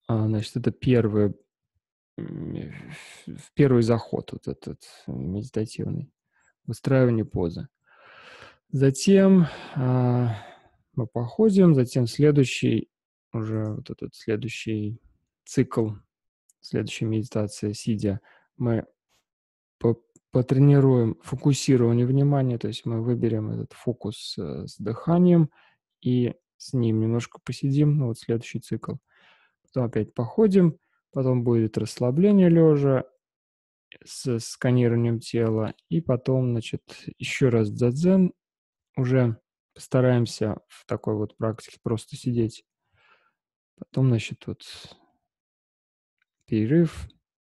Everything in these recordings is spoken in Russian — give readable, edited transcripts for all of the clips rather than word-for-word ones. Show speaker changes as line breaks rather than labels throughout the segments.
Значит, это первый заход, вот этот медитативный, выстраивание позы. Затем мы походим, затем следующий, уже вот этот следующий цикл, следующая медитация, сидя, мы потренируем фокусирование внимания, то есть мы выберем этот фокус с дыханием и с ним немножко посидим, ну вот следующий цикл. Потом опять походим, потом будет расслабление лежа с сканированием тела, и потом, значит, еще раз дзен, уже постараемся в такой вот практике просто сидеть. Потом, значит, вот перерыв,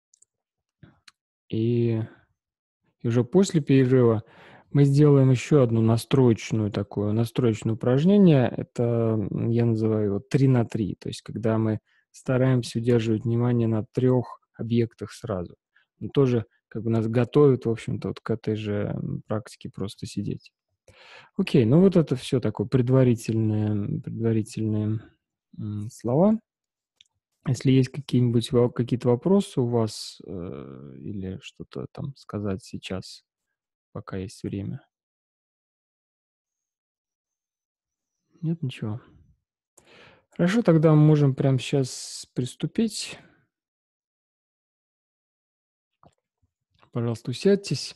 и уже после перерыва мы сделаем еще одно настроечное упражнение. Это я называю его 3 на 3, то есть когда мы стараемся удерживать внимание на 3 объектах сразу. Но тоже как бы нас готовят, в общем-то, вот к этой же практике просто сидеть. Окей, ну вот это все такое предварительные слова. Если есть какие-то вопросы у вас или что-то там сказать сейчас, пока есть время. Нет ничего. Хорошо, тогда мы можем прямо сейчас приступить. Пожалуйста, усядьтесь.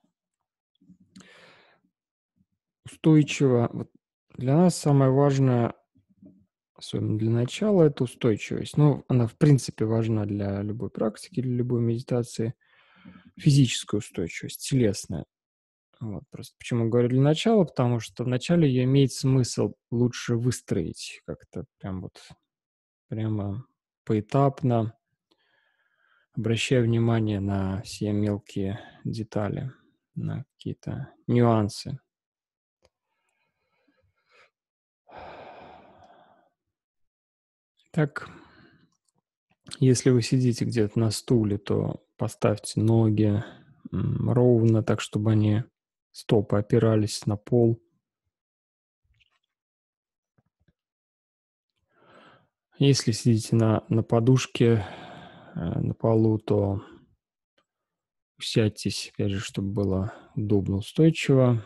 Устойчиво. Вот для нас самое важное, особенно для начала, это устойчивость. Ну, она, в принципе, важна для любой практики, для любой медитации. Физическая устойчивость, телесная. Вот, просто почему говорю для начала, потому что вначале ее имеет смысл лучше выстроить как-то прямо поэтапно, обращая внимание на все мелкие детали, на какие-то нюансы. Так, если вы сидите где-то на стуле, то поставьте ноги ровно, так, чтобы стопы опирались на пол. Если сидите на подушке, на полу, то усядьтесь, опять же, чтобы было удобно, устойчиво.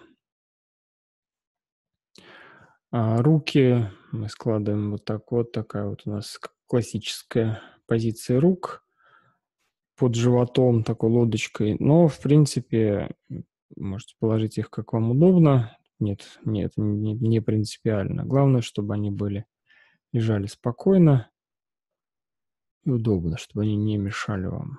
Руки мы складываем вот так вот. Такая вот у нас классическая позиция рук под животом, такой лодочкой. Но, в принципе, можете положить их как вам удобно. Нет, не принципиально. Главное, чтобы они лежали спокойно и удобно, чтобы они не мешали вам.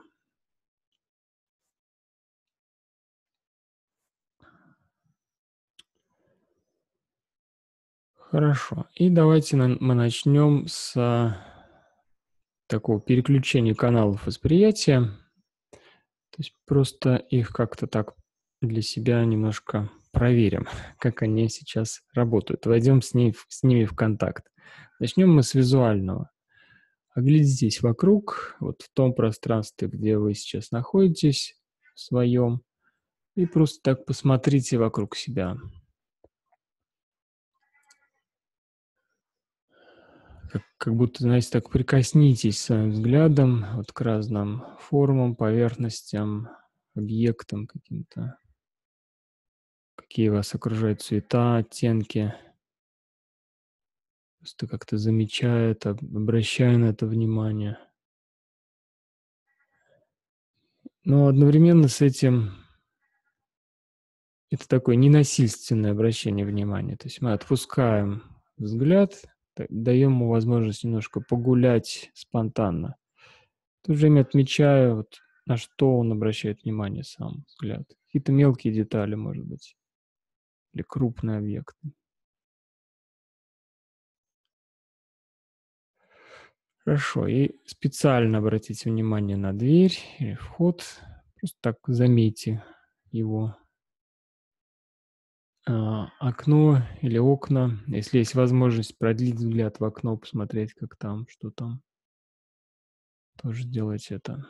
Хорошо. И давайте мы начнем с такого переключения каналов восприятия. То есть просто их как-то так для себя немножко проверим, как они сейчас работают. Войдем с ними в контакт. Начнем мы с визуального. Оглядитесь вокруг, вот в том пространстве, где вы сейчас находитесь, в своем, и просто так посмотрите вокруг себя. Как будто, знаете, так прикоснитесь своим взглядом вот к разным формам, поверхностям, объектам каким-то. Какие вас окружают цвета, оттенки. Просто как-то замечая это, обращая на это внимание. Но одновременно с этим это такое ненасильственное обращение внимания. То есть мы отпускаем взгляд, даем ему возможность немножко погулять спонтанно. В то же время отмечаю, вот, на что он обращает внимание, сам взгляд. Какие-то мелкие детали, может быть, или крупные объекты. Хорошо. И специально обратите внимание на дверь или вход. Просто так заметьте его. Окно или окна. Если есть возможность продлить взгляд в окно, посмотреть, как там, что там, тоже делайте это.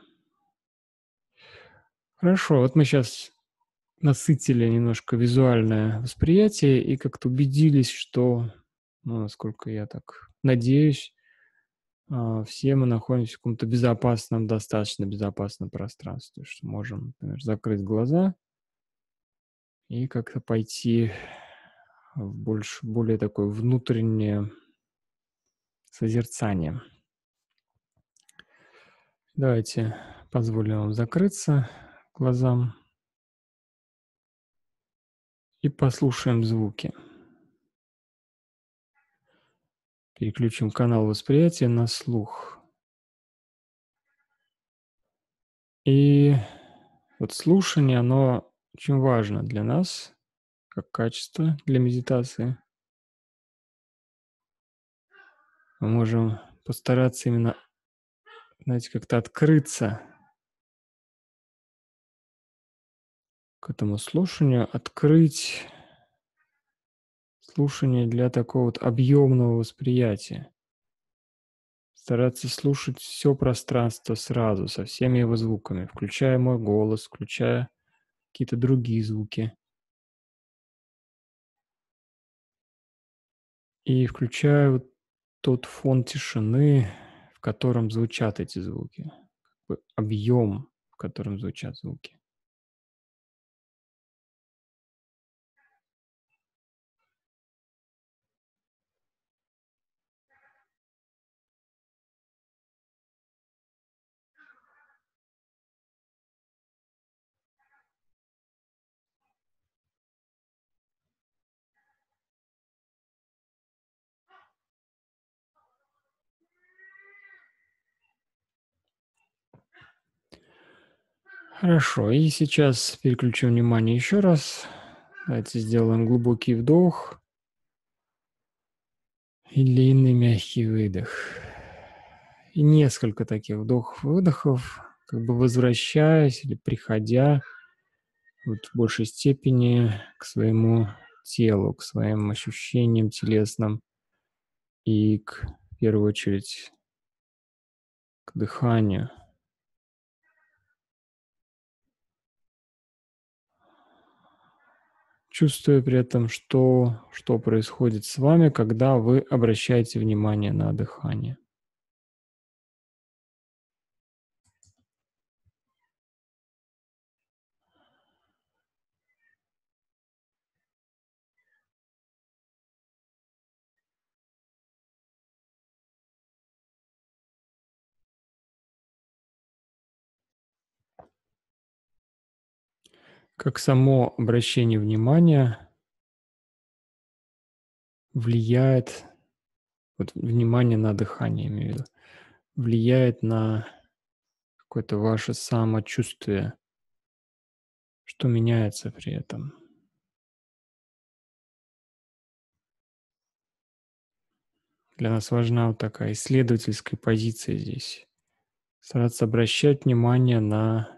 Хорошо. Вот мы сейчас насытили немножко визуальное восприятие и как-то убедились, что, ну, насколько я так надеюсь, все мы находимся в каком-то безопасном, достаточно безопасном пространстве, что можем, например, закрыть глаза и как-то пойти в более такое внутреннее созерцание. Давайте позволим вам закрыться глазам и послушаем звуки. Переключим канал восприятия на слух. И вот слушание, оно очень важно для нас, как качество для медитации. Мы можем постараться именно, знаете, как-то открыться к этому слушанию, открыть слушание для такого вот объемного восприятия. Стараться слушать все пространство сразу, со всеми его звуками, включая мой голос, включая какие-то другие звуки. И включая вот тот фон тишины, в котором звучат эти звуки, объем, в котором звучат звуки. Хорошо, и сейчас переключим внимание еще раз. Давайте сделаем глубокий вдох и длинный мягкий выдох. И несколько таких вдохов-выдохов, как бы возвращаясь или приходя вот в большей степени к своему телу, к своим ощущениям телесным и в первую очередь, к дыханию. Чувствуя при этом, что происходит с вами, когда вы обращаете внимание на дыхание. Как само обращение внимания влияет, вот внимание на дыхание, имею в виду, влияет на какое-то ваше самочувствие, что меняется при этом. Для нас важна вот такая исследовательская позиция здесь. Стараться обращать внимание на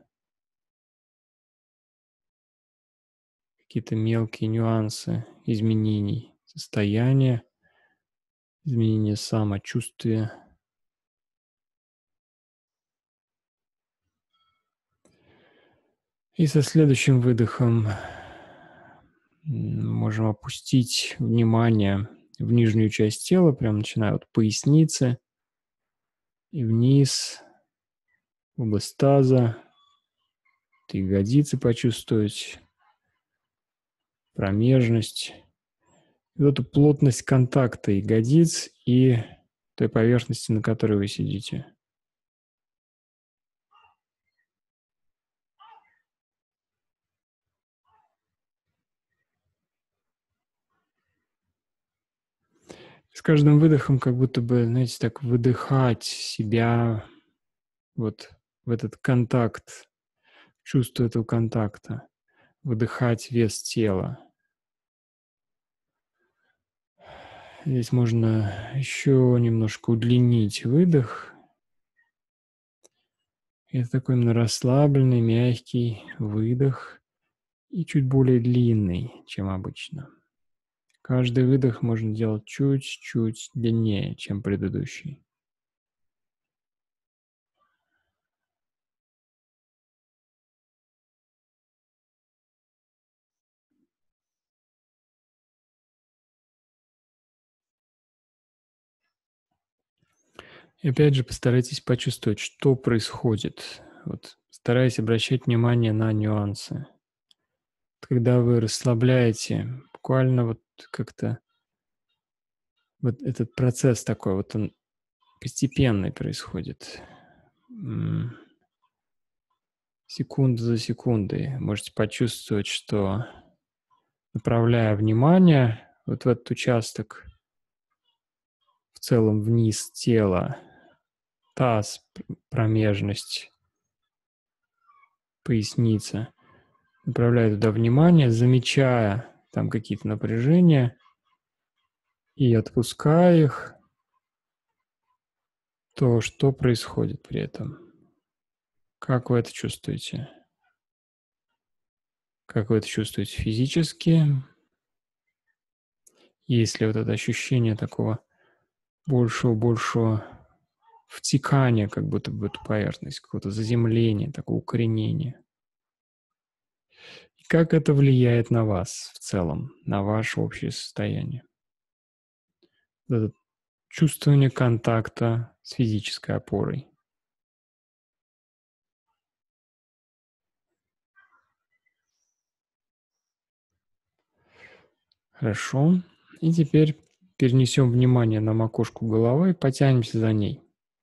какие-то мелкие нюансы изменений состояния, изменения самочувствия. И со следующим выдохом можем опустить внимание в нижнюю часть тела, прям начиная от поясницы и вниз, в область таза, ягодицы почувствовать, промежность. И вот эту плотность контакта ягодиц и той поверхности, на которой вы сидите. С каждым выдохом как будто бы, знаете, так выдыхать себя вот в этот контакт, чувство этого контакта, выдыхать вес тела. Здесь можно еще немножко удлинить выдох. Это такой именно расслабленный, мягкий выдох и чуть более длинный, чем обычно. Каждый выдох можно делать чуть-чуть длиннее, чем предыдущий. И опять же постарайтесь почувствовать, что происходит. Вот стараясь обращать внимание на нюансы. Когда вы расслабляете, буквально вот как-то вот этот процесс такой, вот он постепенный происходит. М, Секунда за секундой можете почувствовать, что, направляя внимание вот в этот участок, в целом вниз тела, таз, промежность, поясница, направляя туда внимание, замечая там какие-то напряжения и отпуская их, то что происходит при этом? Как вы это чувствуете? Как вы это чувствуете физически? Есть ли вот это ощущение такого большего втекания как будто бы в эту поверхность, какого-то заземления, такого укоренения? И как это влияет на вас в целом, на ваше общее состояние? Вот это чувствование контакта с физической опорой. Хорошо. И теперь перенесем внимание на макушку головы и потянемся за ней.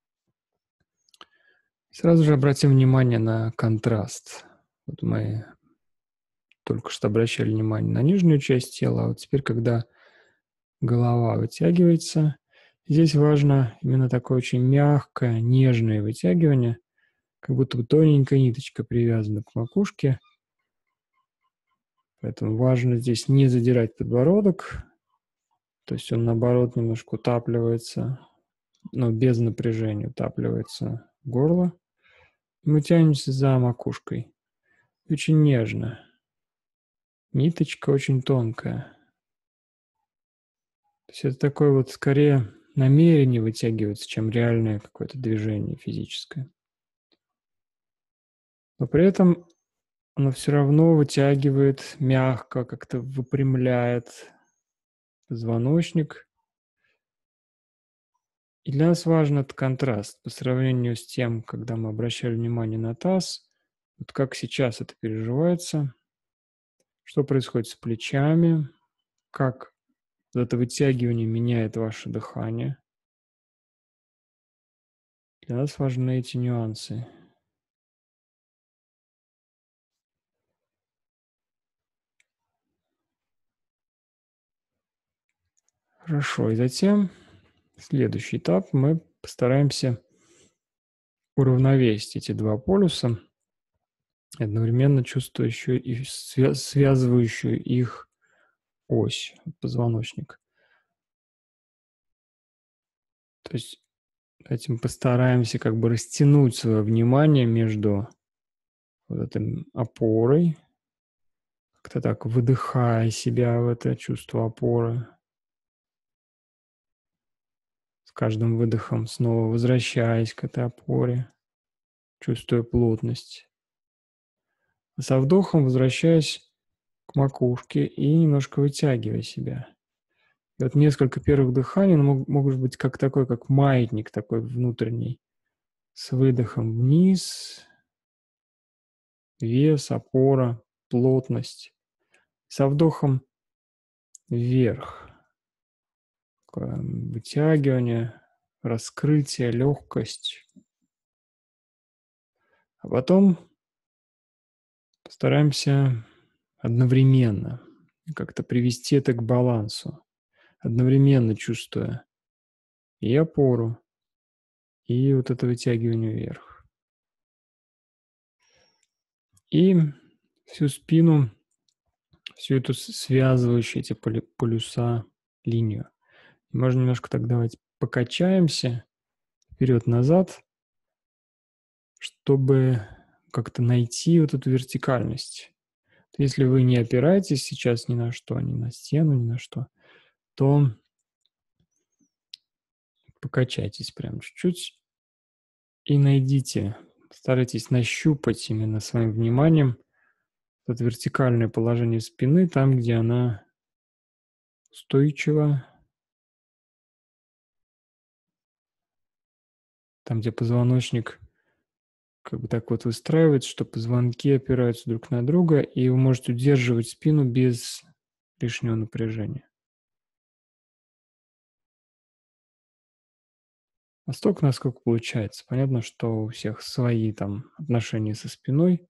Сразу же обратим внимание на контраст. Вот мы только что обращали внимание на нижнюю часть тела, а вот теперь, когда голова вытягивается, здесь важно именно такое очень мягкое, нежное вытягивание, как будто бы тоненькая ниточка привязана к макушке. Поэтому важно здесь не задирать подбородок, то есть он, наоборот, немножко утапливается, но без напряжения утапливается горло. И мы тянемся за макушкой. Очень нежно. Ниточка очень тонкая. То есть это такое вот скорее намерение вытягивается, чем реальное какое-то движение физическое. Но при этом оно все равно вытягивает мягко, как-то выпрямляет позвоночник. И для нас важен этот контраст по сравнению с тем, когда мы обращали внимание на таз, вот как сейчас это переживается, что происходит с плечами, как вот это вытягивание меняет ваше дыхание. Для нас важны эти нюансы. Хорошо, и затем следующий этап мы постараемся уравновесить эти два полюса, одновременно чувствуя еще и связывающую их ось, позвоночник. То есть этим постараемся как бы растянуть свое внимание между вот этой опорой, как-то так выдыхая себя в это чувство опоры, с каждым выдохом снова возвращаясь к этой опоре, чувствуя плотность. А со вдохом возвращаясь к макушке и немножко вытягивая себя. И вот несколько первых дыханий могут быть как такой, как маятник такой внутренний, с выдохом вниз, вес, опора, плотность. Со вдохом вверх, такое вытягивание, раскрытие, легкость. А потом постараемся одновременно как-то привести это к балансу, одновременно чувствуя и опору, и вот это вытягивание вверх. И всю спину, всю эту связывающую эти полюса линию. Можно немножко так давайте покачаемся вперед-назад, чтобы как-то найти вот эту вертикальность. Если вы не опираетесь сейчас ни на что, ни на стену, ни на что, то покачайтесь прям чуть-чуть и найдите, старайтесь нащупать именно своим вниманием это вертикальное положение спины, там, где она устойчива, там, где позвоночник как бы так вот выстраивается, что позвонки опираются друг на друга, и вы можете удерживать спину без лишнего напряжения. Настолько, насколько получается. Понятно, что у всех свои там отношения со спиной,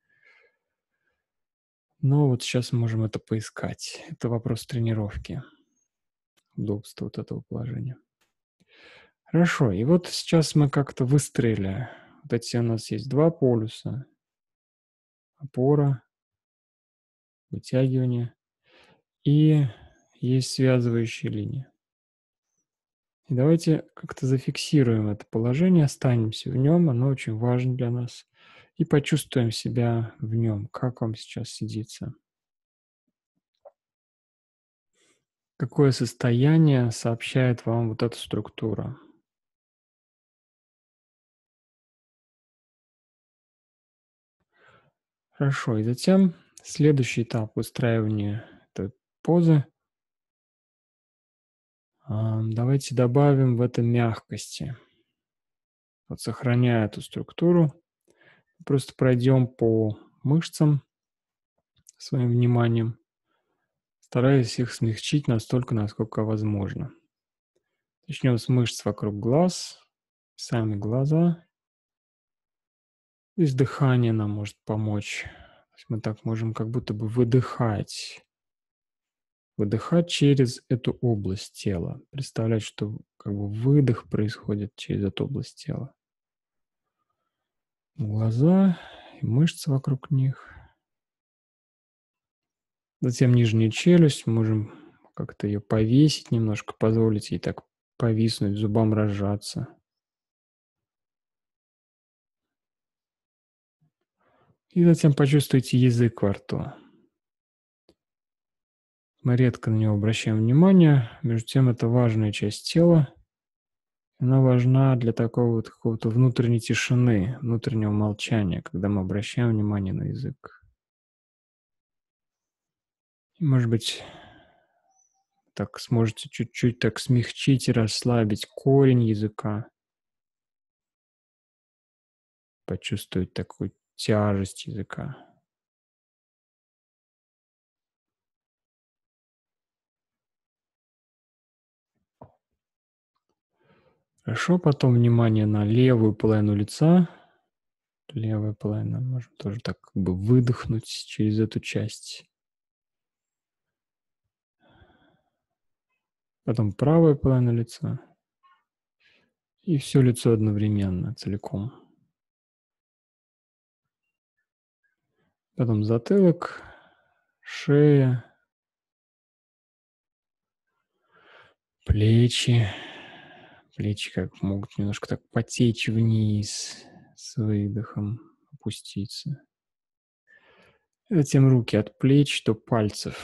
но вот сейчас мы можем это поискать. Это вопрос тренировки, удобства вот этого положения. Хорошо, и вот сейчас мы как-то выстроили. Вот эти у нас есть два полюса. Опора, вытягивание и есть связывающие линии. И давайте как-то зафиксируем это положение, останемся в нем, оно очень важно для нас, и почувствуем себя в нем, как вам сейчас сидится. Какое состояние сообщает вам вот эта структура? Хорошо, и затем следующий этап выстраивания этой позы. Давайте добавим в это мягкости. Вот сохраняя эту структуру, просто пройдем по мышцам своим вниманием, стараясь их смягчить настолько, насколько возможно. Начнем с мышц вокруг глаз, сами глаза. Здесь дыхание нам может помочь. То есть мы так можем как будто бы выдыхать. Выдыхать через эту область тела. Представлять, что как бы выдох происходит через эту область тела. Глаза и мышцы вокруг них. Затем нижняя челюсть. Можем как-то ее повесить немножко, позволить ей так повиснуть, зубам разжаться. И затем почувствуйте язык во рту. Мы редко на него обращаем внимание, между тем это важная часть тела. Она важна для такого вот какого-то внутренней тишины, внутреннего молчания, когда мы обращаем внимание на язык. И, может быть, так сможете чуть-чуть так смягчить и расслабить корень языка, почувствовать такую тяжесть языка. Хорошо, потом внимание на левую половину лица. Левая половина, можем тоже так как бы выдохнуть через эту часть. Потом правая половина лица. И все лицо одновременно, целиком. Потом затылок, шея, плечи. Плечи как могут немножко так потечь вниз с выдохом, опуститься. И затем руки от плеч до пальцев.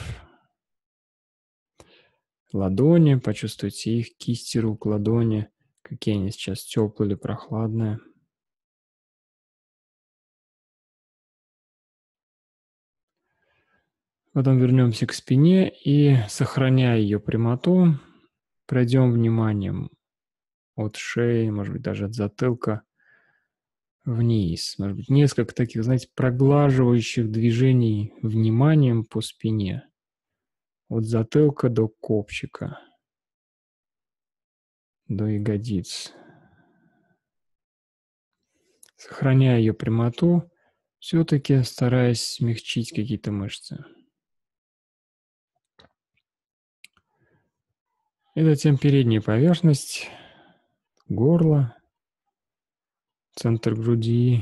Ладони, почувствуйте их, кисти рук, ладони, какие они сейчас, теплые или прохладные. Потом вернемся к спине и, сохраняя ее прямоту, пройдем вниманием от шеи, может быть, даже от затылка вниз. Может быть, несколько таких, знаете, проглаживающих движений вниманием по спине. От затылка до копчика, до ягодиц. Сохраняя ее прямоту, все-таки стараясь смягчить какие-то мышцы. И затем передняя поверхность, горло, центр груди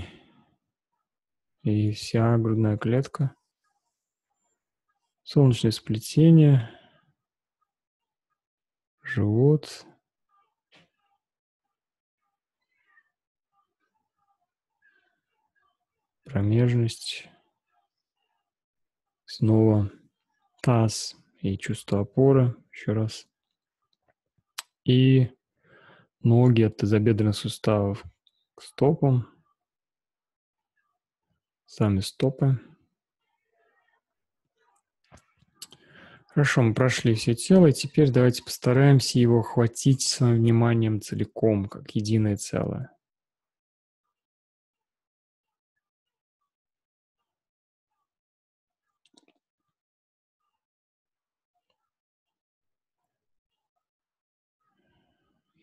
и вся грудная клетка, солнечное сплетение, живот, промежность, снова таз и чувство опоры, еще раз. И ноги от тазобедренных суставов к стопам, сами стопы. Хорошо, мы прошли все тело, и теперь давайте постараемся его охватить своим вниманием целиком, как единое целое.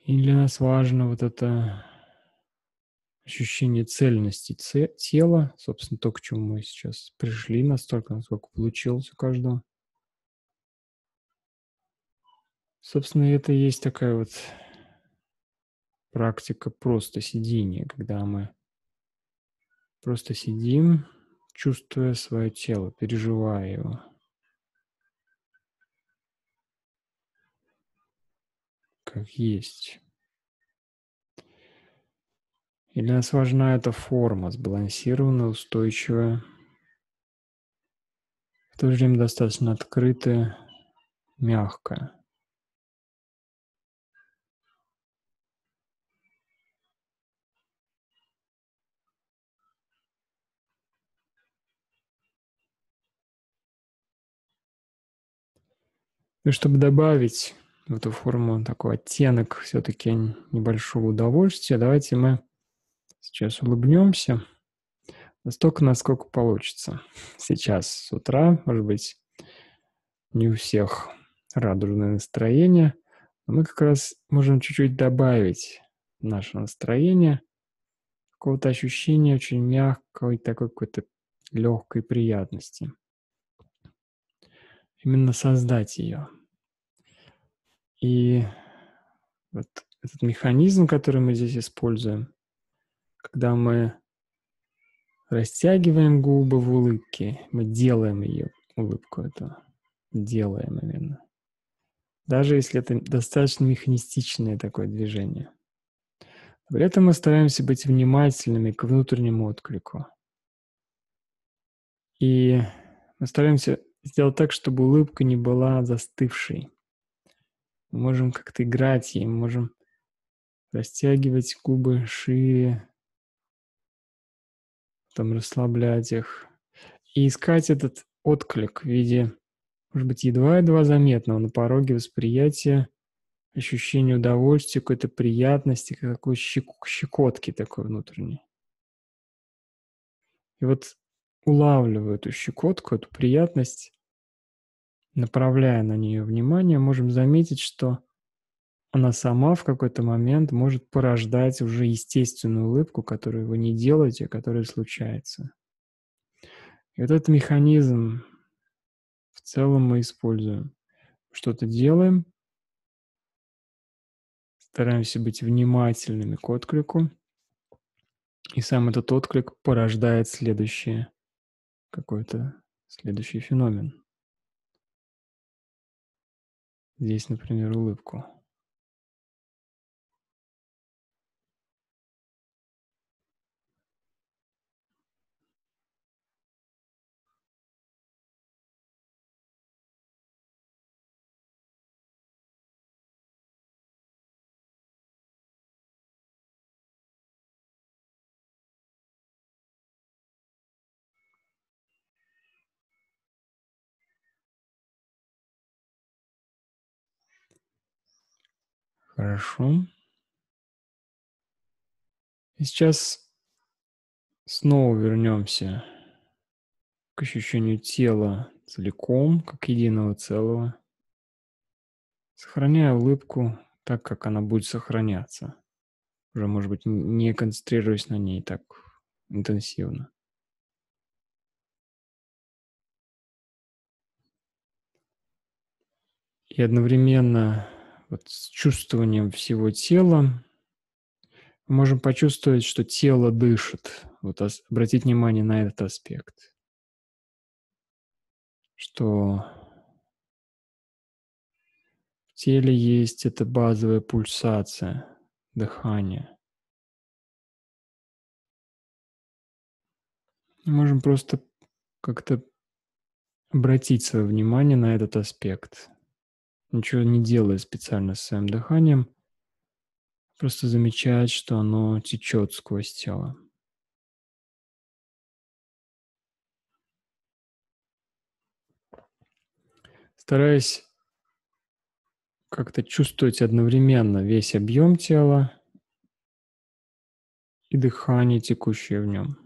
И для нас важно вот это ощущение цельности тела, собственно, то, к чему мы сейчас пришли, настолько, насколько получилось у каждого. Собственно, это и есть такая вот практика просто сидения, когда мы просто сидим, чувствуя свое тело, переживая его, как есть. И для нас важна эта форма, сбалансированная, устойчивая, в то же время достаточно открытая, мягкая. И чтобы добавить в эту форму такой оттенок все-таки небольшого удовольствия, давайте мы сейчас улыбнемся настолько, насколько получится. Сейчас с утра, может быть, не у всех радужное настроение, но мы как раз можем чуть-чуть добавить в наше настроение какого-то ощущения очень мягкой, такой какой-то легкой приятности. Именно создать ее. И вот этот механизм, который мы здесь используем, когда мы растягиваем губы в улыбке, мы делаем ее, улыбку эту, делаем именно. Даже если это достаточно механистичное такое движение. При этом мы стараемся быть внимательными к внутреннему отклику. И мы стараемся сделать так, чтобы улыбка не была застывшей. Мы можем как-то играть ей, мы можем растягивать губы шире, там расслаблять их. И искать этот отклик в виде, может быть, едва-едва заметного на пороге восприятия, ощущения удовольствия, какой-то приятности, какой щекотки такой внутренней. И вот улавливая эту щекотку, эту приятность, направляя на нее внимание, можем заметить, что она сама в какой-то момент может порождать уже естественную улыбку, которую вы не делаете, а которая случается. И вот этот механизм в целом мы используем. Что-то делаем, стараемся быть внимательными к отклику, и сам этот отклик порождает какой-то следующий феномен. Здесь, например, улыбку. Хорошо. И сейчас снова вернемся к ощущению тела целиком, как единого целого, сохраняя улыбку так, как она будет сохраняться. Уже, может быть, не концентрируясь на ней так интенсивно. И одновременно вот с чувствованием всего тела мы можем почувствовать, что тело дышит. Вот обратить внимание на этот аспект. Что в теле есть эта базовая пульсация дыхания. Мы можем просто как-то обратить свое внимание на этот аспект. Ничего не делая специально с своим дыханием, просто замечать, что оно течет сквозь тело. Стараясь как-то чувствовать одновременно весь объем тела и дыхание, текущее в нем.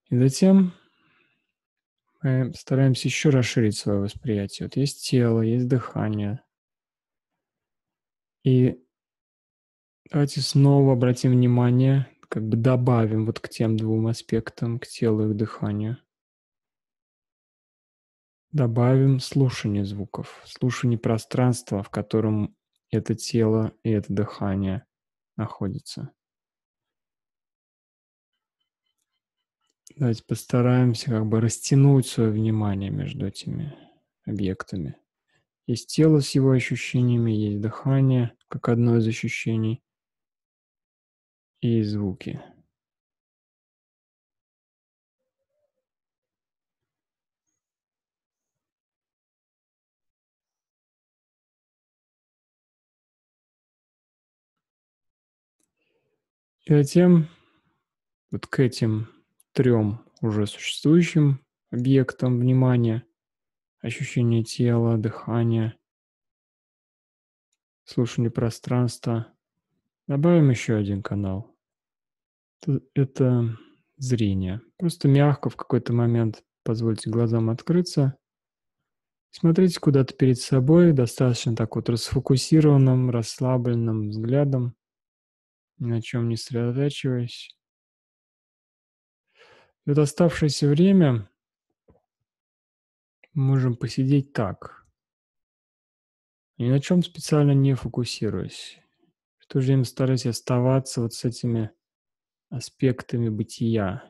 И затем мы стараемся еще расширить свое восприятие. Вот есть тело, есть дыхание. И давайте снова обратим внимание, как бы добавим вот к тем двум аспектам, к телу и к дыханию. Добавим слушание звуков, слушание пространства, в котором это тело и это дыхание находится. Давайте постараемся как бы растянуть свое внимание между этими объектами. Есть тело с его ощущениями, есть дыхание, как одно из ощущений, и звуки. И затем вот к этим трем уже существующим объектам внимания, ощущение тела, дыхания, слушание пространства, добавим еще один канал. Это зрение. Просто мягко в какой-то момент позвольте глазам открыться. Смотрите куда-то перед собой, достаточно так вот расфокусированным, расслабленным взглядом, ни на чем не сосредотачиваясь. И вот оставшееся время мы можем посидеть так, ни на чем специально не фокусируясь. В то же время стараясь оставаться вот с этими аспектами бытия,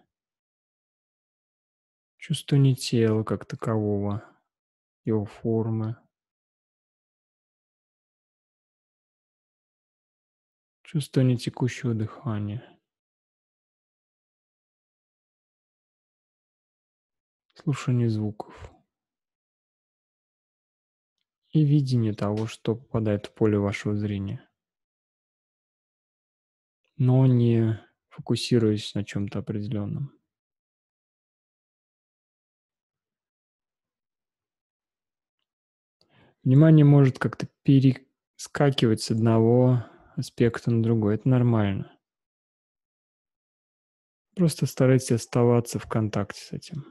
чувствование тела как такового, его формы, чувствование текущего дыхания, слушание звуков и видение того, что попадает в поле вашего зрения, но не фокусируясь на чем-то определенном. Внимание может как-то перескакивать с одного аспекта на другой. Это нормально. Просто старайтесь оставаться в контакте с этим.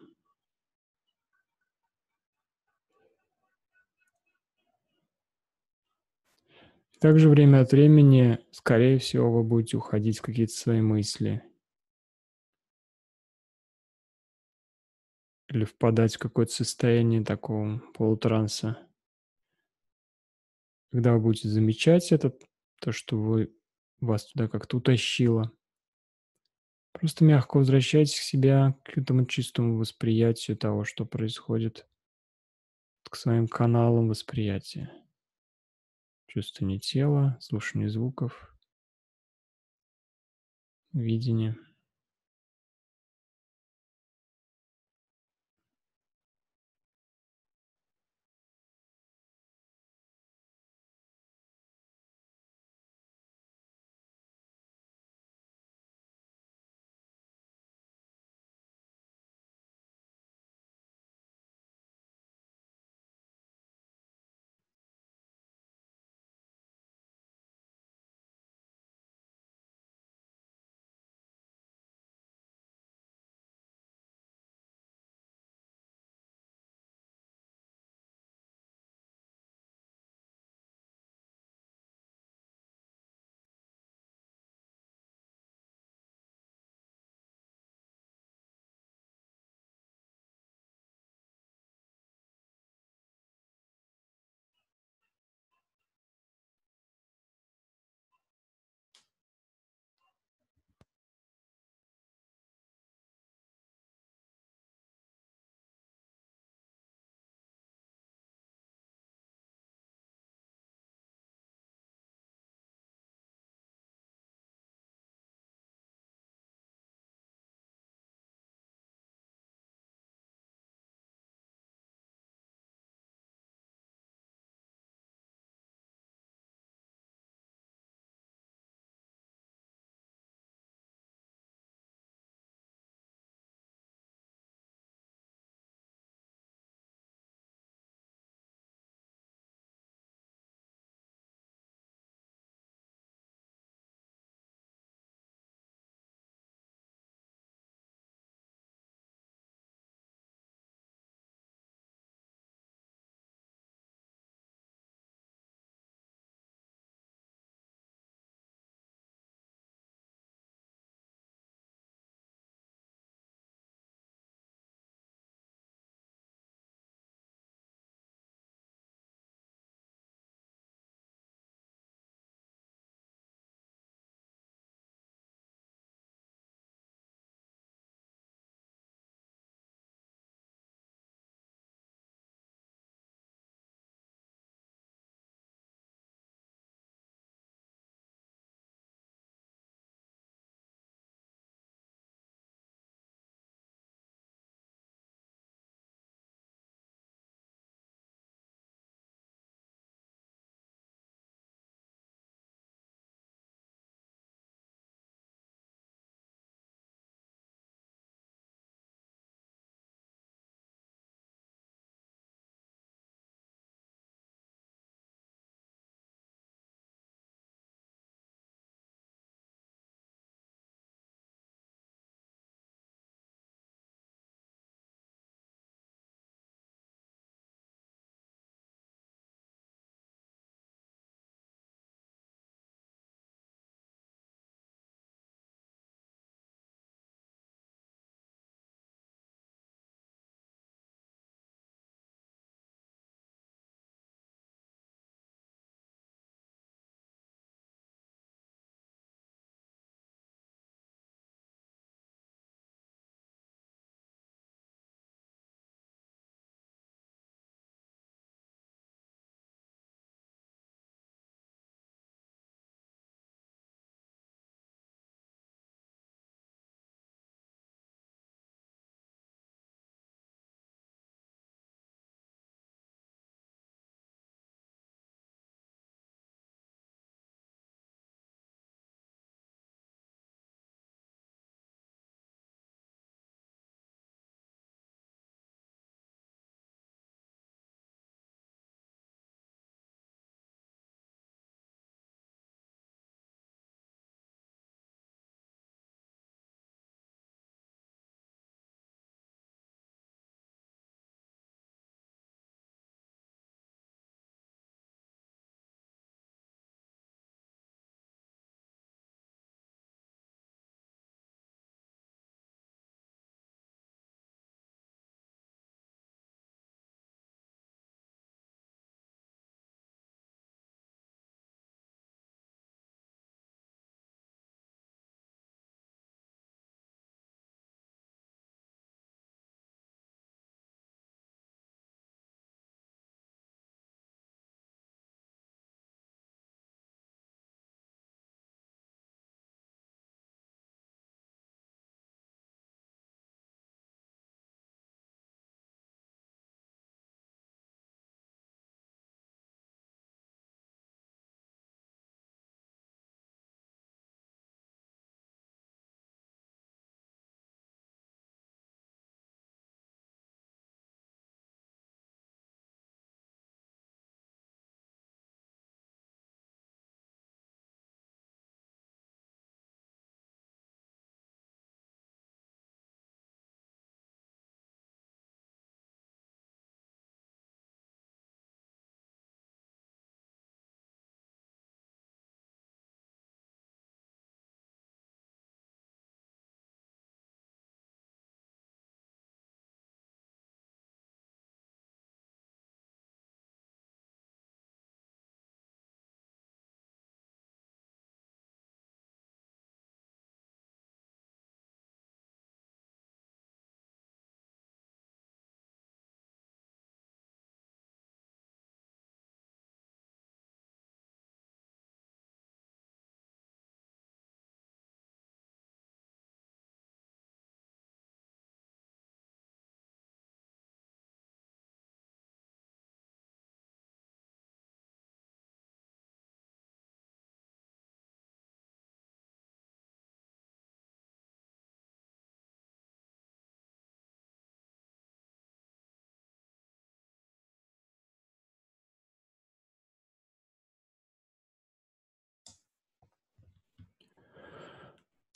Также время от времени, скорее всего, вы будете уходить в какие-то свои мысли или впадать в какое-то состояние такого полутранса. Когда вы будете замечать это, то, что вас туда как-то утащило, просто мягко возвращайтесь к себе, к этому чистому восприятию того, что происходит, к своим каналам восприятия. Чувствование тела, слушание звуков, видение.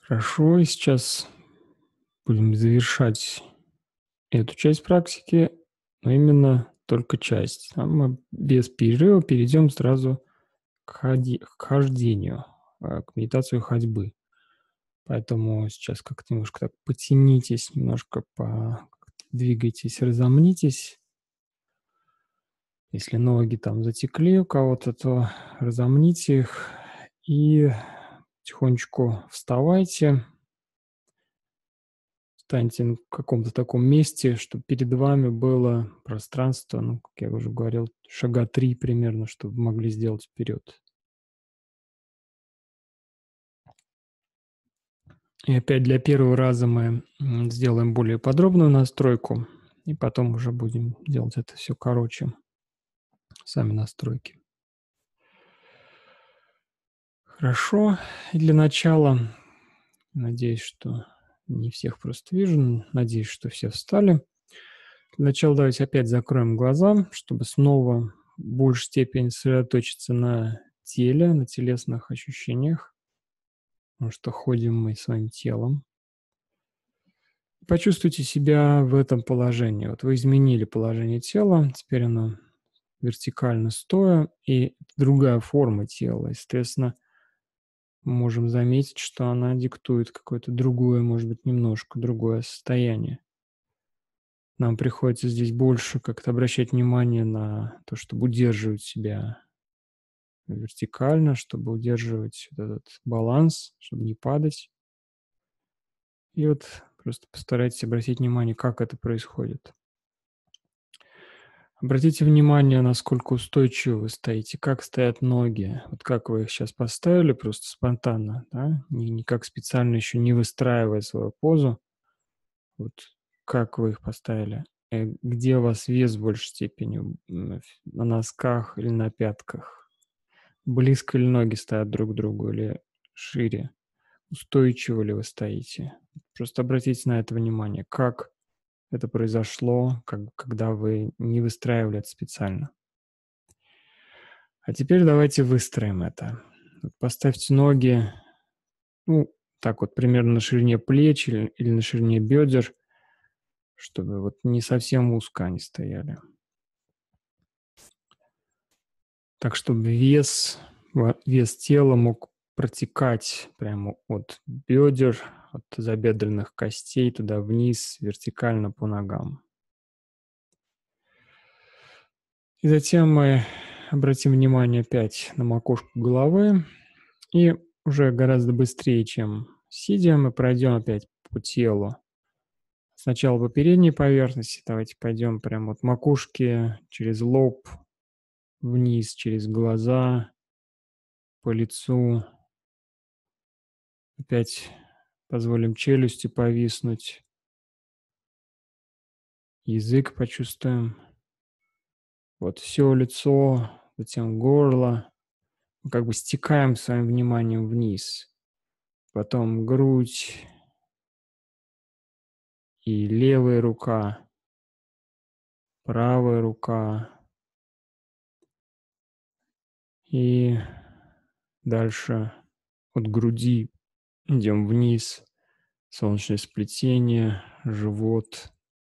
Хорошо, и сейчас будем завершать эту часть практики, но именно только часть. А мы без перерыва перейдем сразу к хождению, к медитации ходьбы. Поэтому сейчас как-то немножко так потянитесь, немножко двигайтесь, разомнитесь. Если ноги там затекли у кого-то, то разомните их и потихонечку вставайте. Встаньте в каком-то таком месте, чтобы перед вами было пространство, ну, как я уже говорил, шага 3 примерно, чтобы вы могли сделать вперед. И опять для первого раза мы сделаем более подробную настройку, и потом уже будем делать это все короче, сами настройки. Хорошо. И для начала, надеюсь, что не всех просто вижу, надеюсь, что все встали. Для начала давайте опять закроем глаза, чтобы снова в большей степени сосредоточиться на теле, на телесных ощущениях, потому что ходим мы своим телом. Почувствуйте себя в этом положении. Вот вы изменили положение тела, теперь оно вертикально стоя, и другая форма тела. Естественно, мы можем заметить, что она диктует какое-то другое, может быть, немножко другое состояние. Нам приходится здесь больше как-то обращать внимание на то, чтобы удерживать себя вертикально, чтобы удерживать вот этот баланс, чтобы не падать. И вот просто постарайтесь обратить внимание, как это происходит. Обратите внимание, насколько устойчиво вы стоите, как стоят ноги. Вот как вы их сейчас поставили просто спонтанно, да? Никак специально еще не выстраивая свою позу. Вот как вы их поставили. Где у вас вес в большей степени? На носках или на пятках? Близко ли ноги стоят друг к другу или шире? Устойчиво ли вы стоите? Просто обратите на это внимание. Как это произошло, когда вы не выстраивали это специально. А теперь давайте выстроим это. Вот поставьте ноги, ну, так вот, примерно на ширине плеч или на ширине бедер, чтобы вот не совсем узко они стояли. Так, чтобы вес тела мог протекать прямо от бедер, от тазобедренных костей туда вниз, вертикально по ногам. И затем мы обратим внимание опять на макушку головы и уже гораздо быстрее, чем сидя, мы пройдем опять по телу. Сначала по передней поверхности, давайте пойдем прямо от макушки, через лоб, вниз, через глаза, по лицу. Опять позволим челюсти повиснуть, язык почувствуем. Вот все лицо, затем горло. Мы как бы стекаем своим вниманием вниз. Потом грудь и левая рука, правая рука. И дальше от груди идем вниз, солнечное сплетение, живот,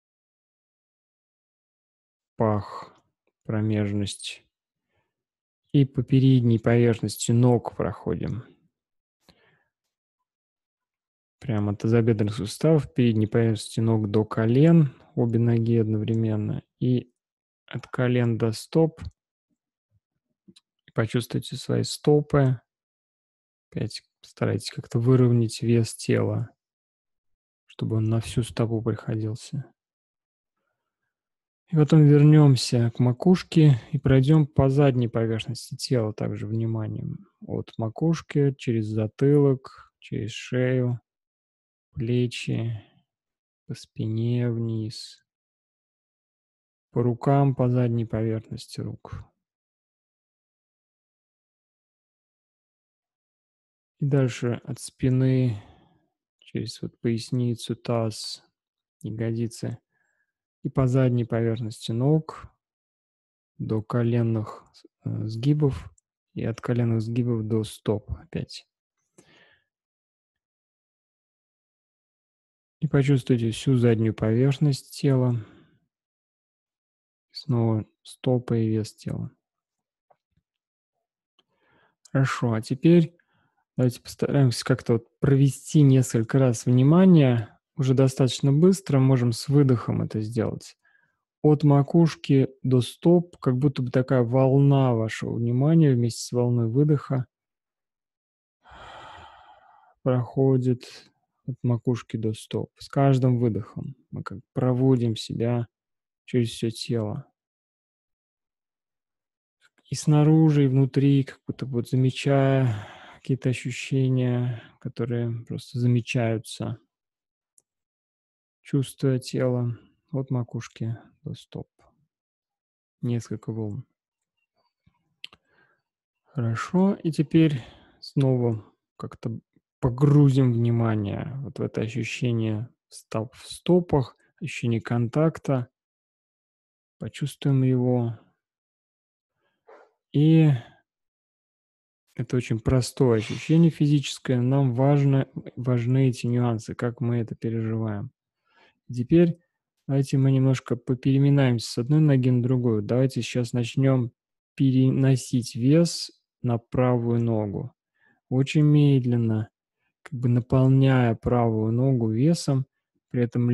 пах, промежность. И по передней поверхности ног проходим. Прямо от тазобедренных суставов, передней поверхности ног до колен, обе ноги одновременно. И от колен до стоп. Почувствуйте свои стопы. Опять старайтесь как-то выровнять вес тела, чтобы он на всю стопу приходился. И потом вернемся к макушке и пройдем по задней поверхности тела также вниманием. От макушки через затылок, через шею, плечи, по спине вниз, по рукам, по задней поверхности рук. И дальше от спины, через вот поясницу, таз, ягодицы и по задней поверхности ног до коленных сгибов и от коленных сгибов до стоп опять. И почувствуйте всю заднюю поверхность тела. Снова стопы и вес тела. Хорошо, а теперь давайте постараемся как-то вот провести несколько раз внимание. Уже достаточно быстро, можем с выдохом это сделать. От макушки до стоп, как будто бы такая волна вашего внимания вместе с волной выдоха проходит от макушки до стоп. С каждым выдохом мы как проводим себя через все тело. И снаружи, и внутри, как будто бы вот замечая какие-то ощущения, которые просто замечаются, чувствуя тело от макушки до стоп. Несколько волн. Хорошо, и теперь снова как-то погрузим внимание вот в это ощущение в стопах, ощущение контакта, почувствуем его. И это очень простое ощущение физическое, нам важны эти нюансы, как мы это переживаем. Теперь давайте мы немножко попереминаемся с одной ноги на другую. Давайте сейчас начнем переносить вес на правую ногу. Очень медленно, как бы наполняя правую ногу весом, при этом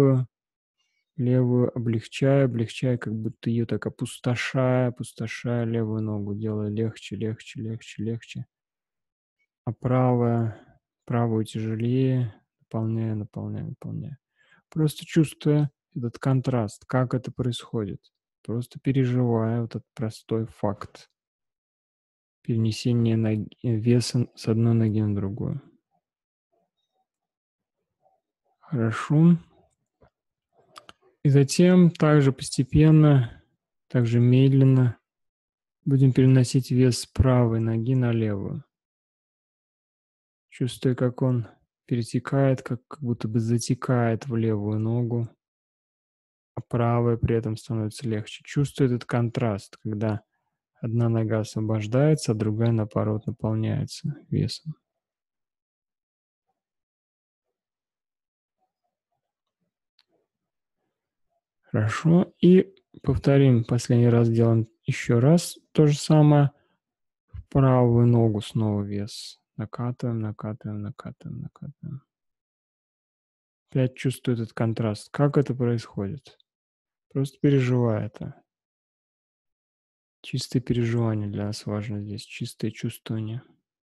левую облегчая, как будто ее так опустошая левую ногу, делая легче, легче, легче, легче. А правую тяжелее, наполняя. Просто чувствуя этот контраст, как это происходит. Просто переживая вот этот простой факт перенесения веса с одной ноги на другую. Хорошо. И затем также постепенно, также медленно будем переносить вес с правой ноги на левую. Чувствуя, как он перетекает, как будто бы затекает в левую ногу, а правая при этом становится легче. Чувствуя этот контраст, когда одна нога освобождается, а другая, наоборот, наполняется весом. Хорошо. И повторим, последний раз делаем еще раз то же самое. В правую ногу снова вес. Накатываем, накатываем, накатываем, накатываем. Опять чувствую этот контраст. Как это происходит? Просто переживай это. Чистое переживание для нас важно здесь. Чистое чувствование.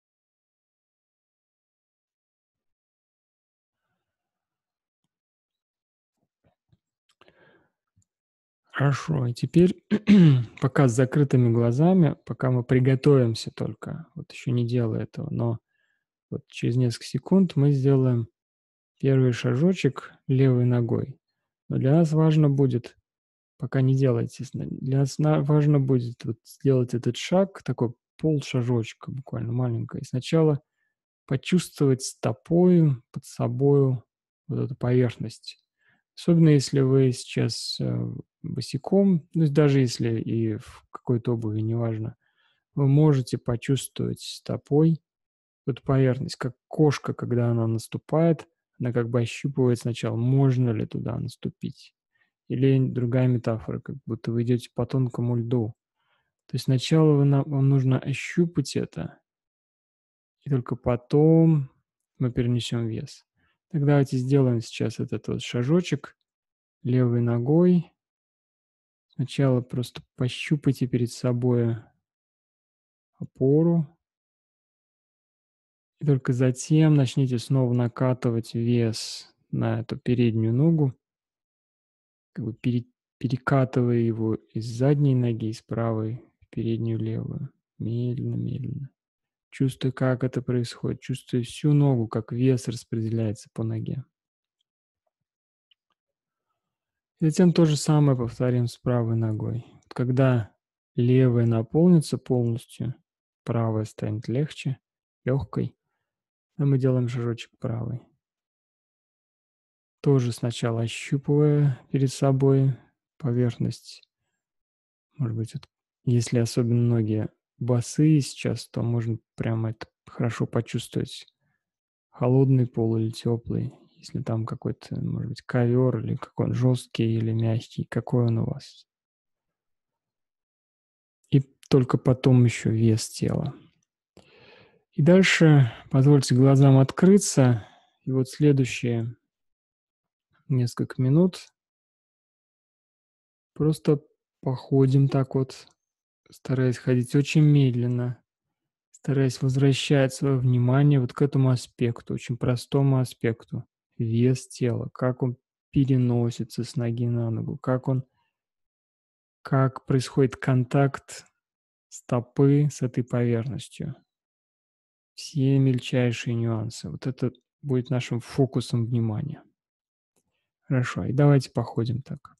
Хорошо, и теперь пока с закрытыми глазами, пока мы приготовимся только, вот еще не делая этого, но вот через несколько секунд мы сделаем первый шажочек левой ногой. Но для нас важно будет, пока не делайте, для нас важно будет вот сделать этот шаг, такой полшажочка буквально маленькое. И сначала почувствовать стопою под собою вот эту поверхность. Особенно если вы сейчас босиком, ну, даже если и в какой-то обуви, неважно, вы можете почувствовать стопой эту поверхность, как кошка, когда она наступает, она как бы ощупывает сначала, можно ли туда наступить. Или другая метафора, как будто вы идете по тонкому льду. То есть сначала вам нужно ощупать это, и только потом мы перенесем вес. Так давайте сделаем сейчас этот вот шажочек левой ногой. Сначала просто пощупайте перед собой опору, и только затем начните снова накатывать вес на эту переднюю ногу, как бы перекатывая его из задней ноги, из правой в переднюю левую. Медленно, медленно. Чувствуя, как это происходит. Чувствуя всю ногу, как вес распределяется по ноге. И затем то же самое повторим с правой ногой. Когда левая наполнится полностью, правая станет легче, легкой, а мы делаем шажочек правой. Тоже сначала ощупывая перед собой поверхность. Может быть, вот, если особенно ноги босые сейчас, то можно прямо это хорошо почувствовать. Холодный пол или теплый. если там какой-то, может быть, ковер или какой он жесткий или мягкий, какой он у вас. И только потом еще вес тела. И дальше позвольте глазам открыться. И вот следующие несколько минут просто походим так вот, стараясь ходить очень медленно, стараясь возвращать свое внимание вот к этому аспекту, очень простому аспекту. Вес тела, как он переносится с ноги на ногу, как происходит контакт стопы с этой поверхностью. Все мельчайшие нюансы. Вот это будет нашим фокусом внимания. Хорошо, и давайте походим так.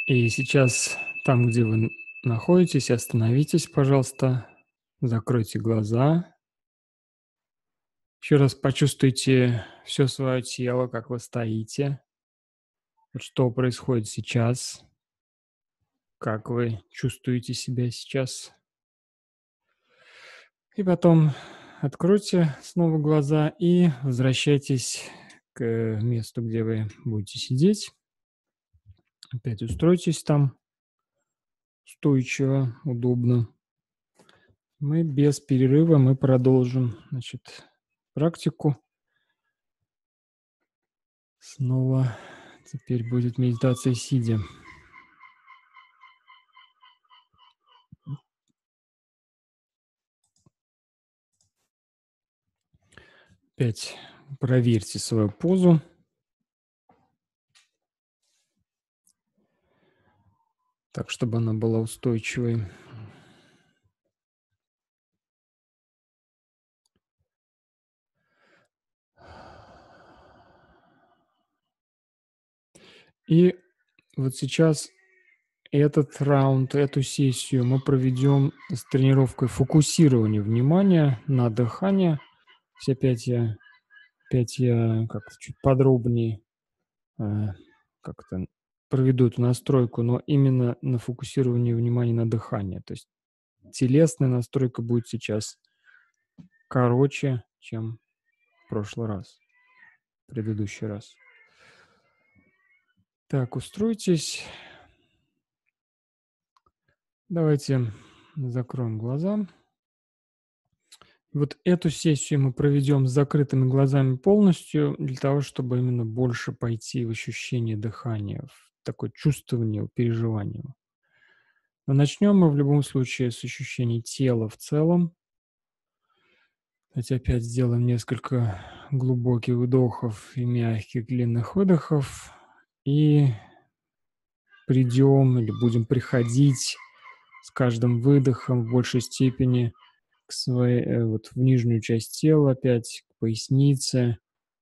И сейчас там, где вы находитесь, остановитесь, пожалуйста, закройте глаза. Еще раз почувствуйте все свое тело, как вы стоите, вот что происходит сейчас, как вы чувствуете себя сейчас. И потом откройте снова глаза и возвращайтесь к месту, где вы будете сидеть. Опять устройтесь там устойчиво, удобно. Мы продолжим, значит, практику. Снова теперь будет медитация сидя. Опять проверьте свою позу. Так, чтобы она была устойчивой. И вот сейчас этот раунд, эту сессию мы проведем с тренировкой фокусирования внимания на дыхание. То есть опять я как-то чуть подробнее как-то проведу эту настройку, но именно на фокусирование внимания на дыхание. То есть телесная настройка будет сейчас короче, чем в прошлый раз, в предыдущий раз. Так, устройтесь. Давайте закроем глаза. Вот эту сессию мы проведем с закрытыми глазами полностью, для того, чтобы именно больше пойти в ощущение дыхания, в такое чувствование, переживание. Но начнем мы в любом случае с ощущений тела в целом. Давайте опять сделаем несколько глубоких вдохов и мягких длинных выдохов. И придем или будем приходить с каждым выдохом в большей степени к своей, вот в нижнюю часть тела опять, к пояснице,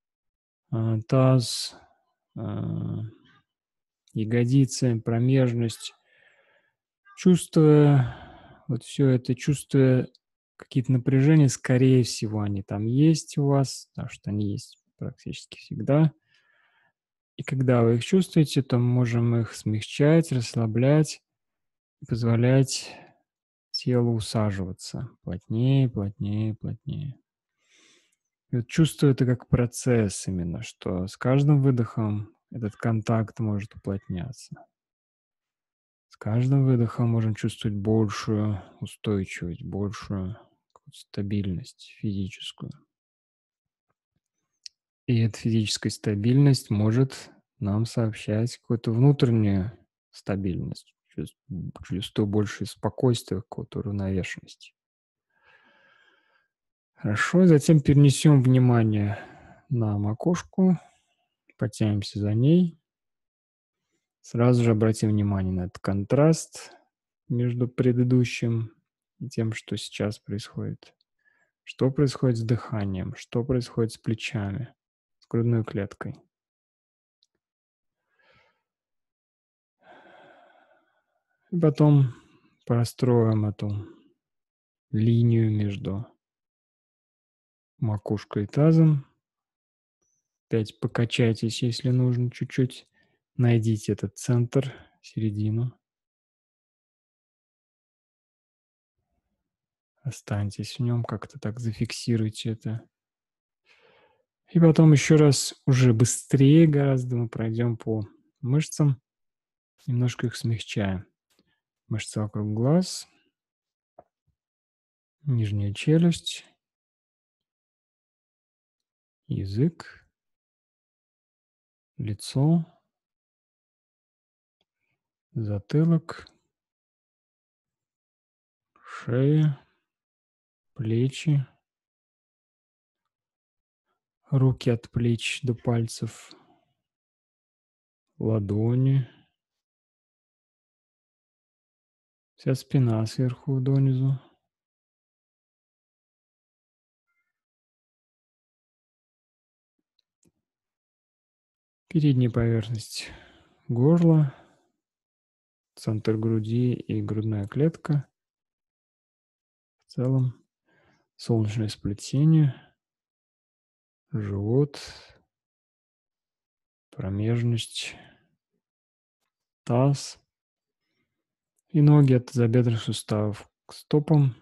таз, а, ягодицы, промежность, чувствуя вот все это, чувствуя какие-то напряжения, скорее всего, они там есть у вас, потому что они есть практически всегда. И когда вы их чувствуете, то мы можем их смягчать, расслаблять, позволять телу усаживаться плотнее, плотнее, плотнее. И вот чувствую это как процесс именно, что с каждым выдохом этот контакт может уплотняться. С каждым выдохом можем чувствовать большую устойчивость, большую какую-то стабильность физическую. И эта физическая стабильность может нам сообщать какую-то внутреннюю стабильность, чувство больше спокойствия, какой-то уравновешенности. Хорошо, затем перенесем внимание на макушку, потянемся за ней. Сразу же обратим внимание на этот контраст между предыдущим и тем, что сейчас происходит. Что происходит с дыханием, что происходит с плечами, с грудной клеткой. И потом простроим эту линию между макушкой и тазом. Опять покачайтесь, если нужно, чуть-чуть. Найдите этот центр, середину. Останьтесь в нем, как-то так зафиксируйте это. И потом еще раз уже быстрее гораздо мы пройдем по мышцам, немножко их смягчая. Мышцы вокруг глаз, нижняя челюсть, язык, лицо, затылок, шея, плечи, руки от плеч до пальцев, ладони, вся спина сверху донизу, передняя поверхность горла, центр груди и грудная клетка. В целом солнечное сплетение, живот, промежность, таз и ноги от тазобедренных суставов к стопам,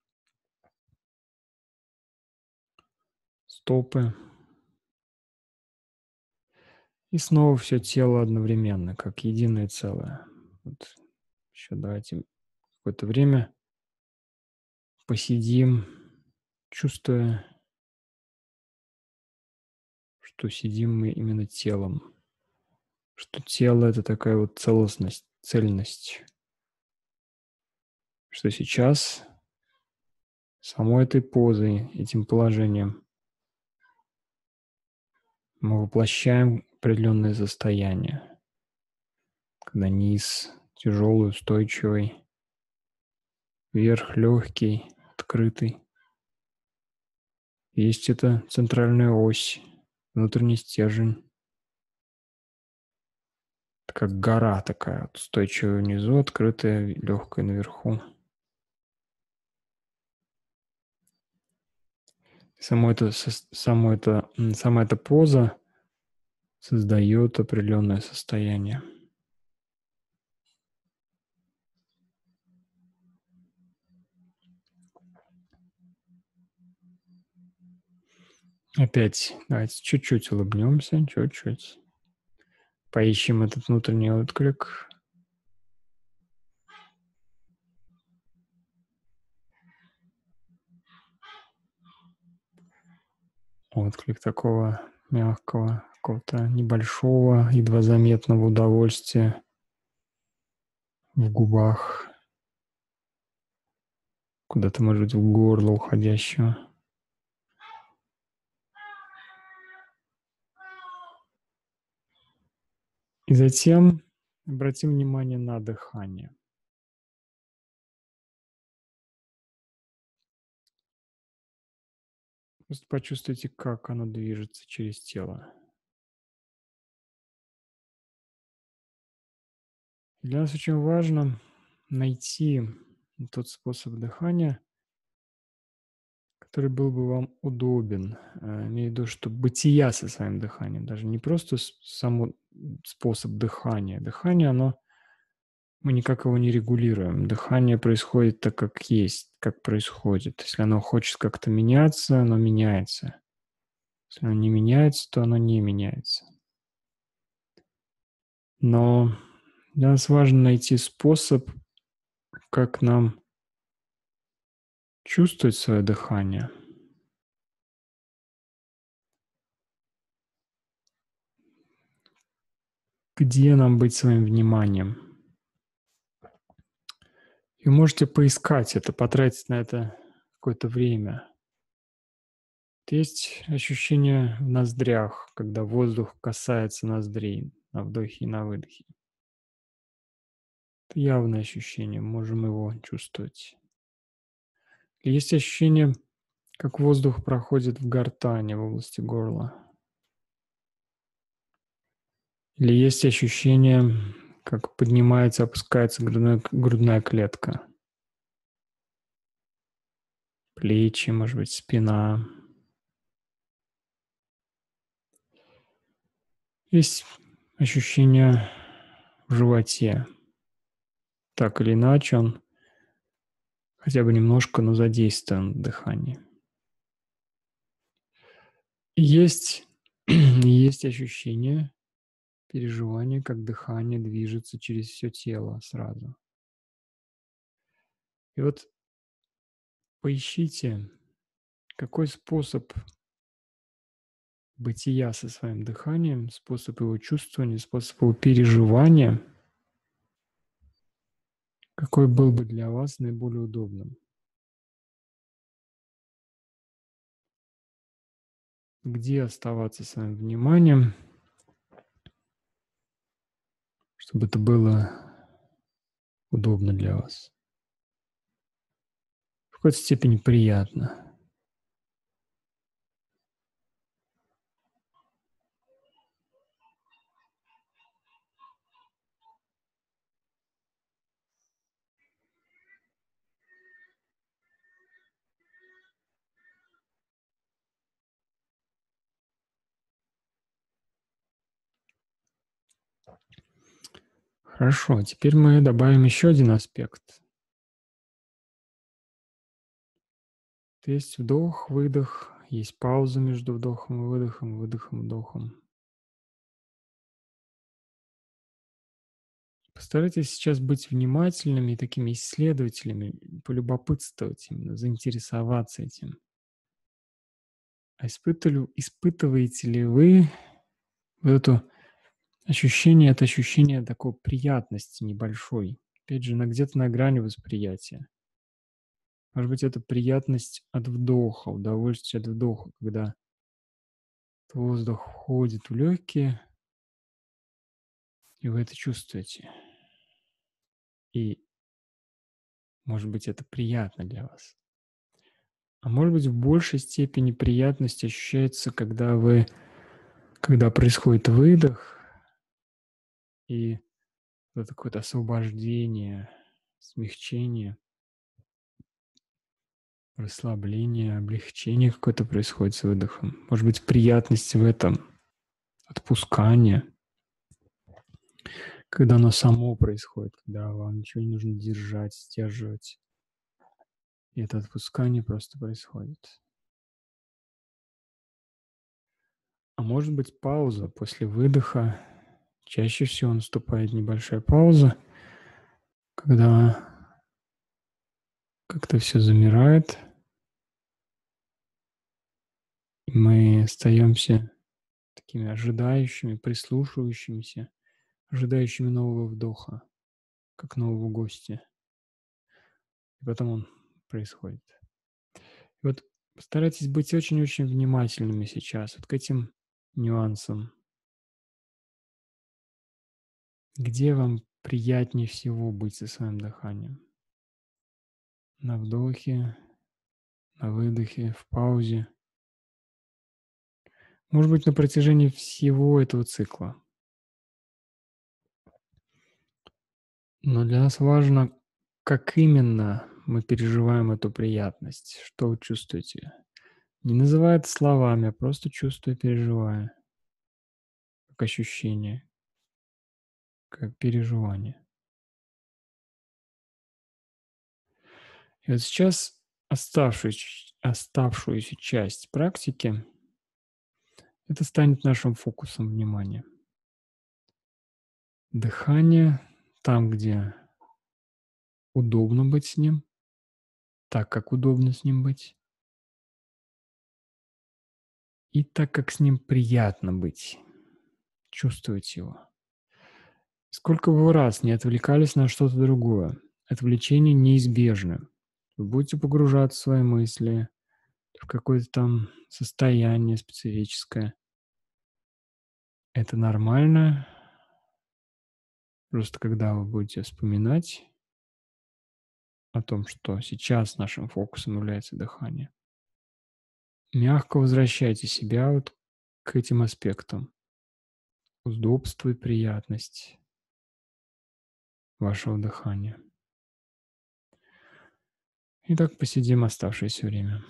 стопы. И снова все тело одновременно, как единое целое. Вот еще давайте какое-то время посидим, чувствуя, что сидим мы именно телом, что тело – это такая вот целостность, цельность, что сейчас самой этой позой, этим положением мы воплощаем определенное состояние, когда низ тяжелый, устойчивый, верх легкий, открытый. Есть эта центральная ось, внутренний стержень. Это как гора такая, вот, устойчивая внизу, открытая, легкая наверху. Сама эта поза создает определенное состояние. Опять давайте чуть-чуть улыбнемся, чуть-чуть. Поищем этот внутренний отклик. Отклик такого мягкого, какого-то небольшого, едва заметного удовольствия в губах, куда-то, может быть, в горло уходящего. И затем обратим внимание на дыхание. Просто почувствуйте, как оно движется через тело. Для нас очень важно найти тот способ дыхания, который был бы вам удобен. Имею в виду, что бытия со своим дыханием, даже не просто само способ дыхания. Дыхание, мы никак его не регулируем. Дыхание происходит так, как есть, как происходит. Если оно хочет как-то меняться, оно меняется. Если оно не меняется, то оно не меняется. Но для нас важно найти способ, как нам чувствовать свое дыхание, где нам быть своим вниманием. И можете поискать это, потратить на это какое-то время. Есть ощущение в ноздрях, когда воздух касается ноздрей на вдохе и на выдохе. Это явное ощущение, можем его чувствовать. И есть ощущение, как воздух проходит в гортани, в области горла. Или есть ощущение, как поднимается, опускается грудная клетка. Плечи, может быть, спина. Есть ощущение в животе. Так или иначе, он хотя бы немножко, но задействован в дыхании. И есть ощущение, переживание, как дыхание движется через все тело сразу. И вот поищите, какой способ бытия со своим дыханием, способ его чувствования, способ его переживания, какой был бы для вас наиболее удобным. Где оставаться своим вниманием, чтобы это было удобно для вас. В какой-то степени приятно. Хорошо, теперь мы добавим еще один аспект. Есть вдох, выдох, есть пауза между вдохом и выдохом, выдохом, вдохом. Постарайтесь сейчас быть внимательными и такими исследователями, полюбопытствовать именно, заинтересоваться этим. А испытываете ли вы вот это ощущение такой приятности небольшой? Опять же, где-то на грани восприятия. Может быть, это приятность от вдоха, удовольствие от вдоха, когда воздух входит в легкие, и вы это чувствуете. И, может быть, это приятно для вас. А может быть, в большей степени приятность ощущается, когда происходит выдох, и это какое-то освобождение, смягчение, расслабление, облегчение какое-то происходит с выдохом. Может быть, приятность в этом, отпускание, когда оно само происходит, когда вам ничего не нужно держать, сдерживать. И это отпускание просто происходит. А может быть, пауза после выдоха. Чаще всего наступает небольшая пауза, когда как-то все замирает, и мы остаемся такими ожидающими, прислушивающимися, ожидающими нового вдоха, как нового гостя. И потом он происходит. И вот постарайтесь быть очень-очень внимательными сейчас вот к этим нюансам. Где вам приятнее всего быть со своим дыханием? На вдохе, на выдохе, в паузе. Может быть, на протяжении всего этого цикла. Но для нас важно, как именно мы переживаем эту приятность, что вы чувствуете. Не называя это словами, а просто чувствуя, переживая, как ощущение, как переживание. И вот сейчас оставшуюся часть практики это станет нашим фокусом внимания. Дыхание там, где удобно быть с ним, так, как удобно с ним быть, и так, как с ним приятно быть, чувствовать его. Сколько бы вы раз не отвлекались на что-то другое, отвлечение неизбежно. Вы будете погружаться в свои мысли, в какое-то там состояние специфическое. Это нормально. Просто когда вы будете вспоминать о том, что сейчас нашим фокусом является дыхание, мягко возвращайте себя вот к этим аспектам. Удобство и приятность вашего дыхания. И так посидим оставшееся время.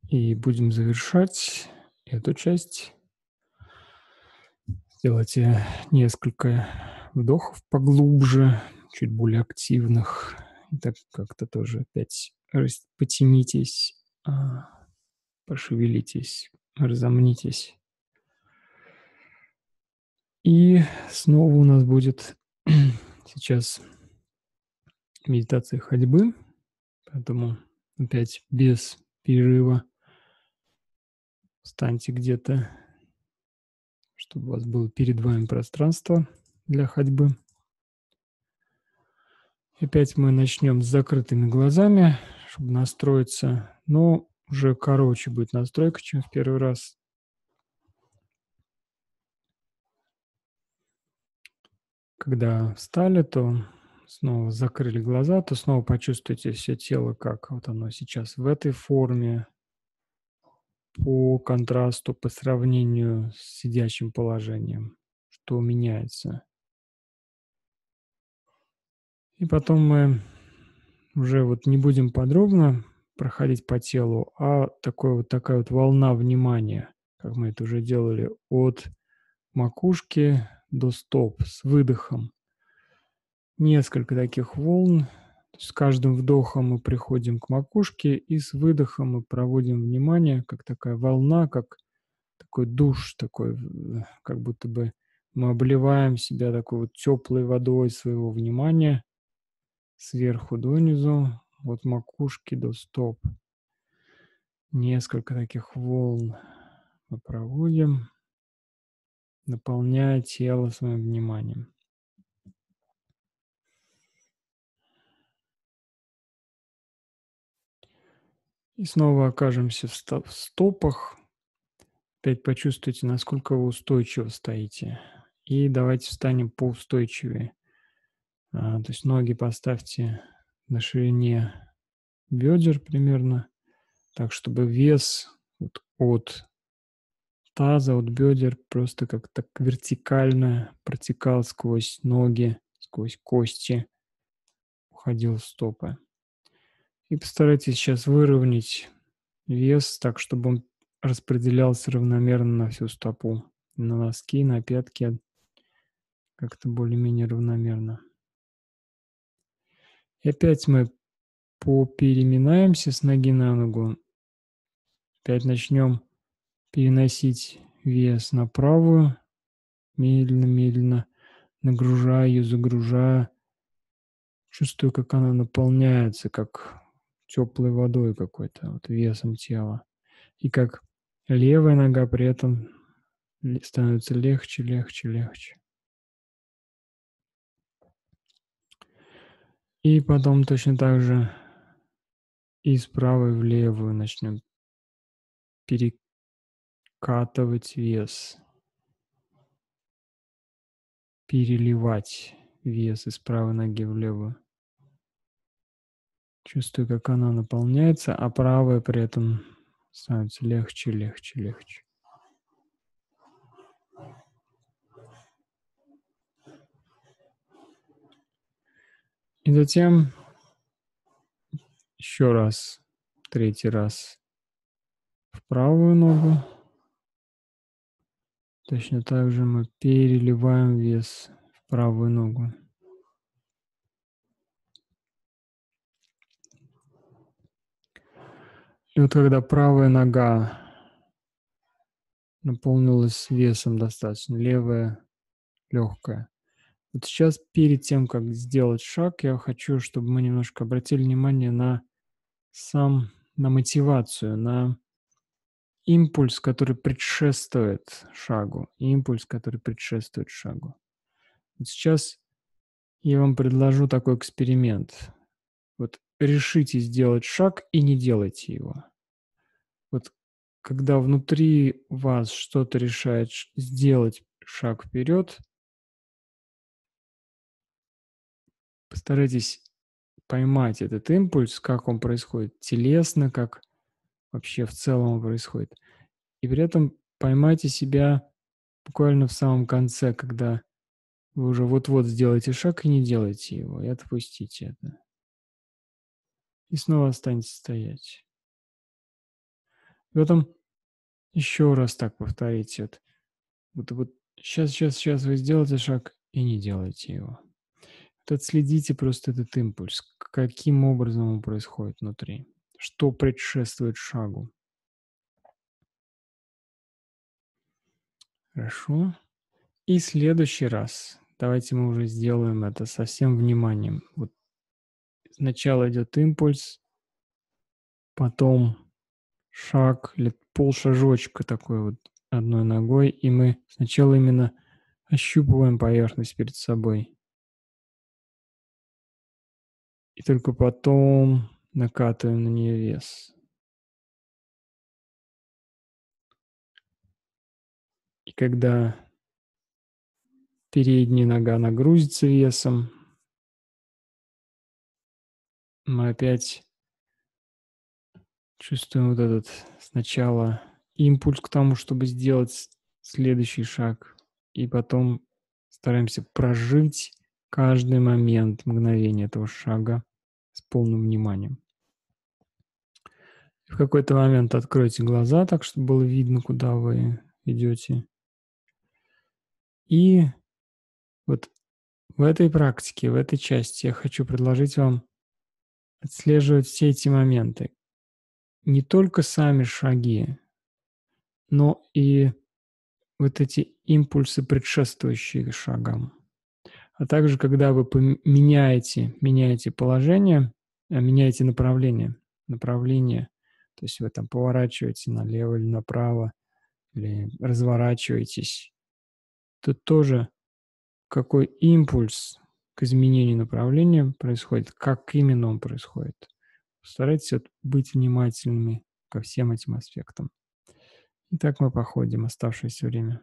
И будем завершать эту часть. Сделайте несколько вдохов поглубже, чуть более активных. И так как-то тоже опять потянитесь, пошевелитесь, разомнитесь. И снова у нас будет сейчас медитация ходьбы, поэтому опять без перерыва встаньте где-то, чтобы у вас было перед вами пространство для ходьбы. Опять мы начнем с закрытыми глазами, чтобы настроиться, но уже короче будет настройка, чем в первый раз. Когда встали, то снова закрыли глаза, то снова почувствуйте все тело, как вот оно сейчас в этой форме, по контрасту, по сравнению с сидячим положением, что меняется. И потом мы уже вот не будем подробно проходить по телу, а такая вот волна внимания, как мы это уже делали, от макушки до стоп с выдохом. Несколько таких волн. То есть с каждым вдохом мы приходим к макушке, и с выдохом мы проводим внимание, как такая волна, как такой душ, такой, как будто бы мы обливаем себя такой вот теплой водой своего внимания сверху донизу, от макушки до стоп. Несколько таких волн мы проводим, наполняя тело своим вниманием. И снова окажемся в стопах. Опять почувствуйте, насколько вы устойчиво стоите. И давайте встанем поустойчивее. То есть ноги поставьте на ширине бедер примерно, так, чтобы вес вот от таза, от бедер просто как так вертикально протекал сквозь ноги, сквозь кости, уходил в стопы. И постарайтесь сейчас выровнять вес так, чтобы он распределялся равномерно на всю стопу, на носки, на пятки, как-то более-менее равномерно. И опять мы попереминаемся с ноги на ногу. Опять начнем переносить вес на правую, медленно-медленно, нагружая ее, загружая. Чувствую, как она наполняется, как теплой водой какой-то, вот весом тела. И как левая нога при этом становится легче, легче, легче. И потом точно так же из правой в левую начнем перекатывать вес, переливать вес из правой ноги в левую. Чувствую, как она наполняется, а правая при этом становится легче, легче, легче. И затем еще раз, третий раз в правую ногу. Точно так же мы переливаем вес в правую ногу. И вот когда правая нога наполнилась весом достаточно, левая легкая. Вот сейчас перед тем, как сделать шаг, я хочу, чтобы мы немножко обратили внимание на мотивацию, на импульс, который предшествует шагу. Импульс, который предшествует шагу. Вот сейчас я вам предложу такой эксперимент. Вот решите сделать шаг и не делайте его. Вот когда внутри вас что-то решает сделать шаг вперед, постарайтесь поймать этот импульс, как он происходит телесно, как вообще в целом он происходит. И при этом поймайте себя буквально в самом конце, когда вы уже вот-вот сделаете шаг и не делайте его, и отпустите это. И снова останьтесь стоять. Потом еще раз так повторите. Вот сейчас вы сделаете шаг и не делайте его. Вот отследите просто этот импульс, каким образом он происходит внутри, что предшествует шагу. Хорошо. И следующий раз давайте мы уже сделаем это со всем вниманием. Вот сначала идет импульс, потом шаг или полшажочка такой вот одной ногой, и мы сначала именно ощупываем поверхность перед собой, и только потом накатываем на нее вес. И когда передняя нога нагрузится весом, мы опять чувствуем вот этот сначала импульс к тому, чтобы сделать следующий шаг, и потом стараемся прожить каждый момент, мгновение этого шага с полным вниманием. В какой-то момент откройте глаза так, чтобы было видно, куда вы идете. И вот в этой практике, в этой части я хочу предложить вам отслеживать все эти моменты. Не только сами шаги, но и вот эти импульсы, предшествующие шагам. А также, когда вы меняете положение, меняете направление, то есть вы там поворачиваете налево или направо, или разворачиваетесь, то тоже какой импульс к изменению направления происходит, как именно он происходит. Старайтесь вот быть внимательными ко всем этим аспектам. И так мы походим оставшееся время.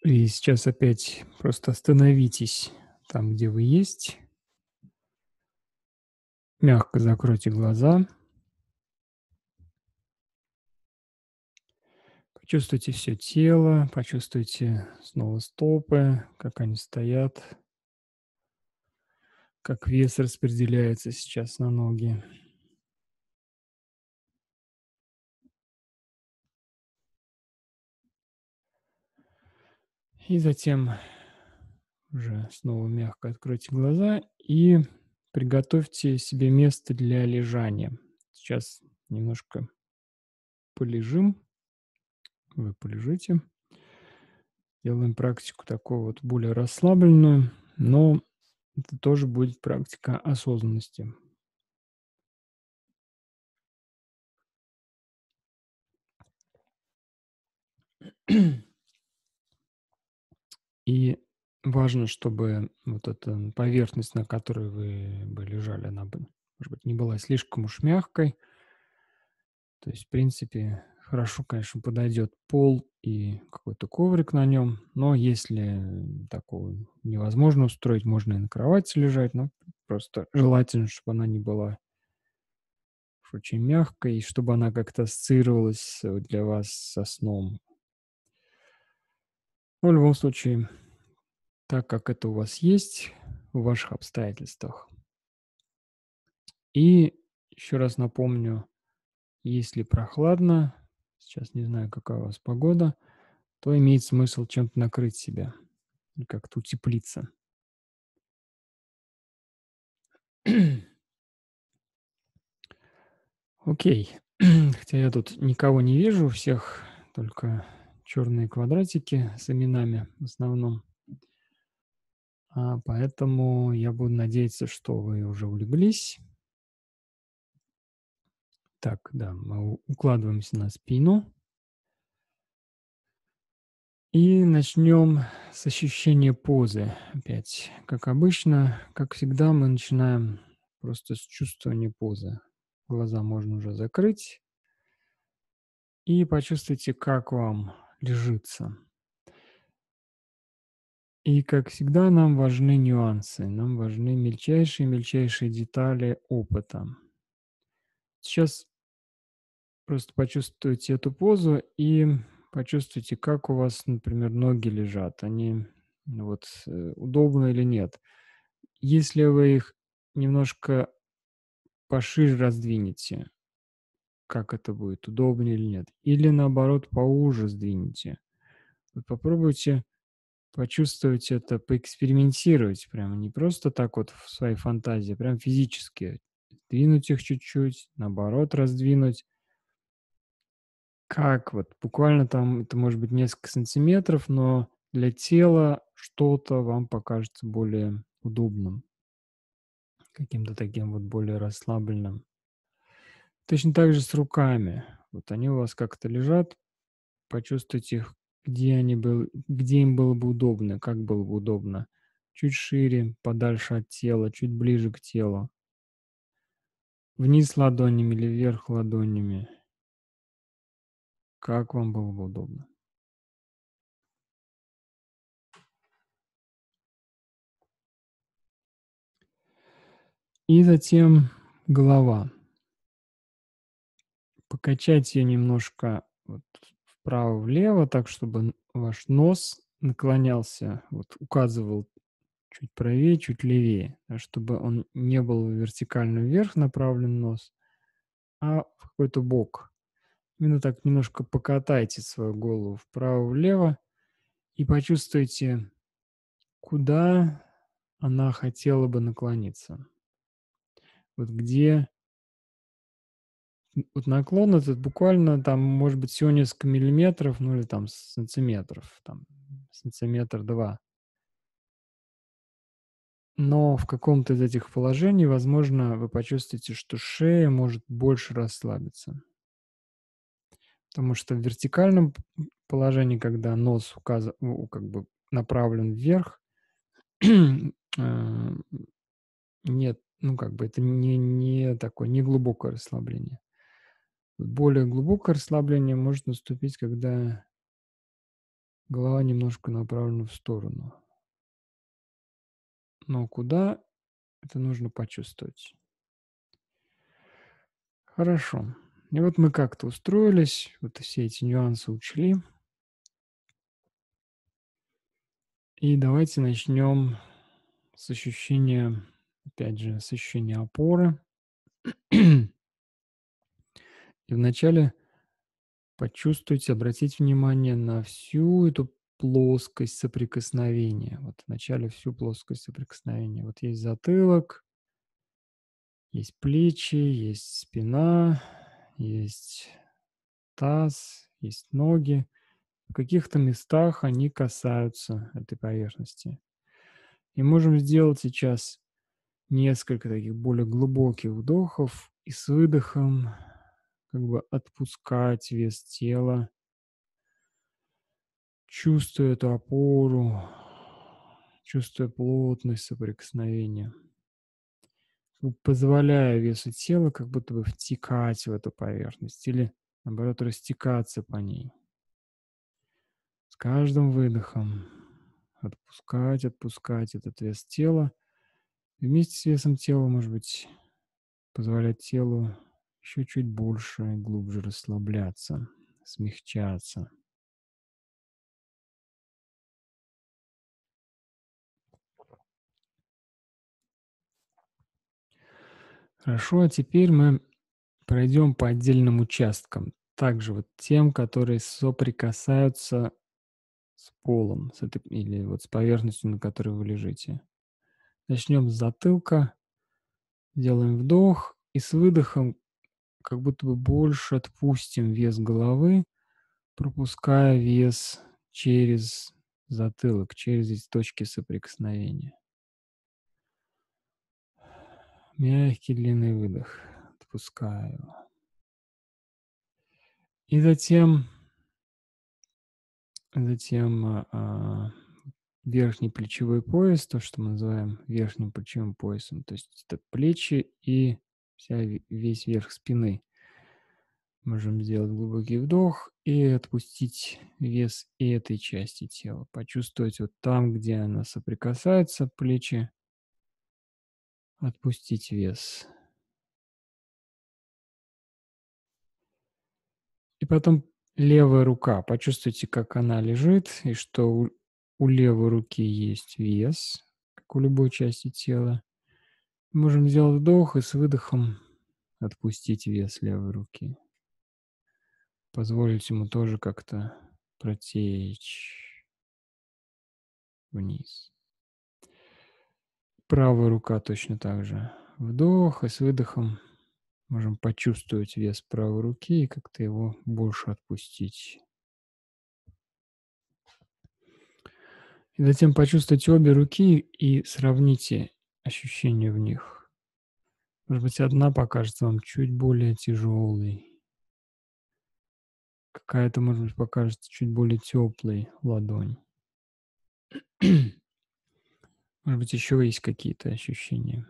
И сейчас опять просто остановитесь там, где вы есть, мягко закройте глаза, почувствуйте все тело, почувствуйте снова стопы, как они стоят, как вес распределяется сейчас на ноги. И затем уже снова мягко откройте глаза и приготовьте себе место для лежания. Сейчас немножко полежим, вы полежите. Делаем практику такую вот более расслабленную, но это тоже будет практика осознанности. И важно, чтобы вот эта поверхность, на которой вы бы лежали, она бы, может быть, не была слишком уж мягкой. То есть, в принципе, хорошо, конечно, подойдет пол и какой-то коврик на нем, но если такого невозможно устроить, можно и на кровати лежать, но просто желательно, чтобы она не была уж очень мягкой, и чтобы она как-то ассоциировалась для вас со сном. Но в любом случае, так как это у вас есть в ваших обстоятельствах. И еще раз напомню, если прохладно, сейчас не знаю, какая у вас погода, то имеет смысл чем-то накрыть себя и как-то утеплиться. Окей. Хотя я тут никого не вижу, у всех только черные квадратики с именами в основном. Поэтому я буду надеяться, что вы уже улеглись. Так, да, мы укладываемся на спину и начнем с ощущения позы. Опять, как обычно, как всегда, мы начинаем просто с чувствования позы. Глаза можно уже закрыть и почувствуйте, как вам лежится. И, как всегда, нам важны нюансы, нам важны мельчайшие-мельчайшие детали опыта. Сейчас просто почувствуйте эту позу и почувствуйте, как у вас, например, ноги лежат. Они вот удобны или нет. Если вы их немножко пошире раздвинете, как это будет, удобнее или нет. Или наоборот, поуже сдвинете. Вот попробуйте почувствовать это, поэкспериментировать прямо. Не просто так вот в своей фантазии, а прям физически. Двинуть их чуть-чуть, наоборот, раздвинуть. Как вот? Буквально там это может быть несколько сантиметров, но для тела что-то вам покажется более удобным, каким-то таким вот более расслабленным. Точно так же с руками. Вот они у вас как-то лежат, почувствуйте их, где им было бы удобно, как было бы удобно. Чуть шире, подальше от тела, чуть ближе к телу. Вниз ладонями или вверх ладонями. Как вам было бы удобно. И затем голова. Покачайте ее немножко вот вправо-влево, так, чтобы ваш нос наклонялся, вот указывал чуть правее, чуть левее, чтобы он не был вертикально вверх направлен нос, а в какой-то бок. Именно так немножко покатайте свою голову вправо-влево и почувствуйте, куда она хотела бы наклониться. Вот где вот наклон этот буквально там может быть всего несколько миллиметров, ну или там сантиметров, там сантиметр-два. Но в каком-то из этих положений, возможно, вы почувствуете, что шея может больше расслабиться. Потому что в вертикальном положении, когда нос как бы направлен вверх, а, нет, ну, как бы это не такое, не глубокое расслабление. Более глубокое расслабление может наступить, когда голова немножко направлена в сторону. Но куда — это нужно почувствовать. Хорошо. И вот мы как-то устроились, вот все эти нюансы учли. И давайте начнем с ощущения, опять же, с ощущения опоры. И вначале почувствуйте, обратите внимание на всю эту плоскость соприкосновения. Вот вначале всю плоскость соприкосновения. Вот есть затылок, есть плечи, есть спина, есть таз, есть ноги. В каких-то местах они касаются этой поверхности. И можем сделать сейчас несколько таких более глубоких вдохов и с выдохом как бы отпускать вес тела, чувствуя эту опору, чувствуя плотность соприкосновения, как бы позволяя весу тела как будто бы втекать в эту поверхность или, наоборот, растекаться по ней. С каждым выдохом отпускать этот вес тела. И вместе с весом тела, может быть, позволять телу еще чуть больше и глубже расслабляться, смягчаться. Хорошо, а теперь мы пройдем по отдельным участкам. Также вот тем, которые соприкасаются с полом, с этой, или вот с поверхностью, на которой вы лежите. Начнем с затылка, делаем вдох и с выдохом как будто бы больше отпустим вес головы, пропуская вес через затылок, через эти точки соприкосновения. Мягкий длинный выдох. Отпускаю. И затем верхний плечевой пояс, то, что мы называем верхним плечевым поясом, то есть это плечи и весь верх спины. Можем сделать глубокий вдох и отпустить вес и этой части тела. Почувствовать вот там, где она соприкасается, плечи, отпустить вес. И потом левая рука. Почувствуйте, как она лежит, и что у левой руки есть вес, как у любой части тела. Можем сделать вдох и с выдохом отпустить вес левой руки. Позволить ему тоже как-то протечь вниз. Правая рука точно так же. Вдох и с выдохом можем почувствовать вес правой руки и как-то его больше отпустить. И затем почувствуйте обе руки и сравните ощущения в них. Может быть, одна покажется вам чуть более тяжелой, какая-то, может быть, покажется чуть более теплой ладонь. Может быть, еще есть какие-то ощущения,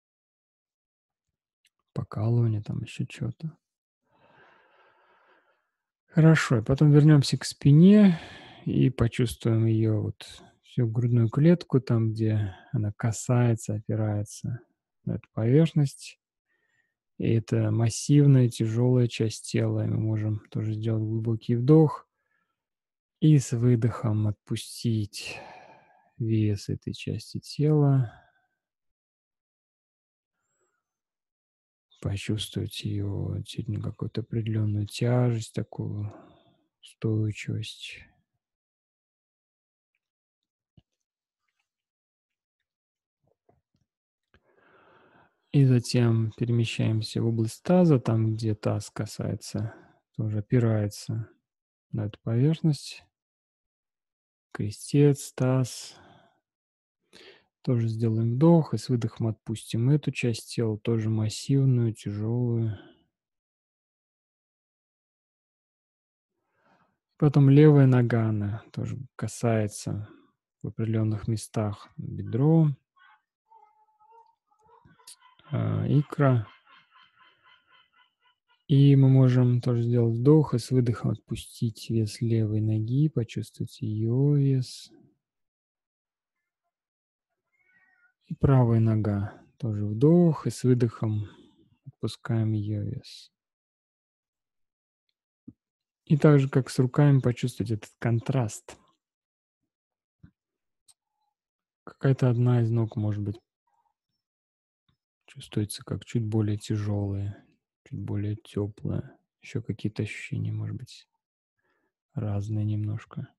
покалывание, там еще что-то. Хорошо, и потом вернемся к спине и почувствуем ее вот всю грудную клетку, там, где она касается, опирается на эту поверхность. И это массивная, тяжелая часть тела. И мы можем тоже сделать глубокий вдох и с выдохом отпустить вес этой части тела, почувствовать ее действительно какую-то определенную тяжесть, такую устойчивость. И затем перемещаемся в область таза, там, где таз касается, тоже опирается на эту поверхность. Крестец, таз. Тоже сделаем вдох и с выдохом отпустим эту часть тела, тоже массивную, тяжелую. Потом левая нога, она тоже касается в определенных местах бедро, икра. И мы можем тоже сделать вдох и с выдохом отпустить вес левой ноги, почувствовать ее вес. И правая нога. Тоже вдох и с выдохом отпускаем ее вес. И так же, как с руками, почувствовать этот контраст. Какая-то одна из ног, может быть, чувствуется как чуть более тяжелая, чуть более теплая. Еще какие-то ощущения, может быть, разные немножко.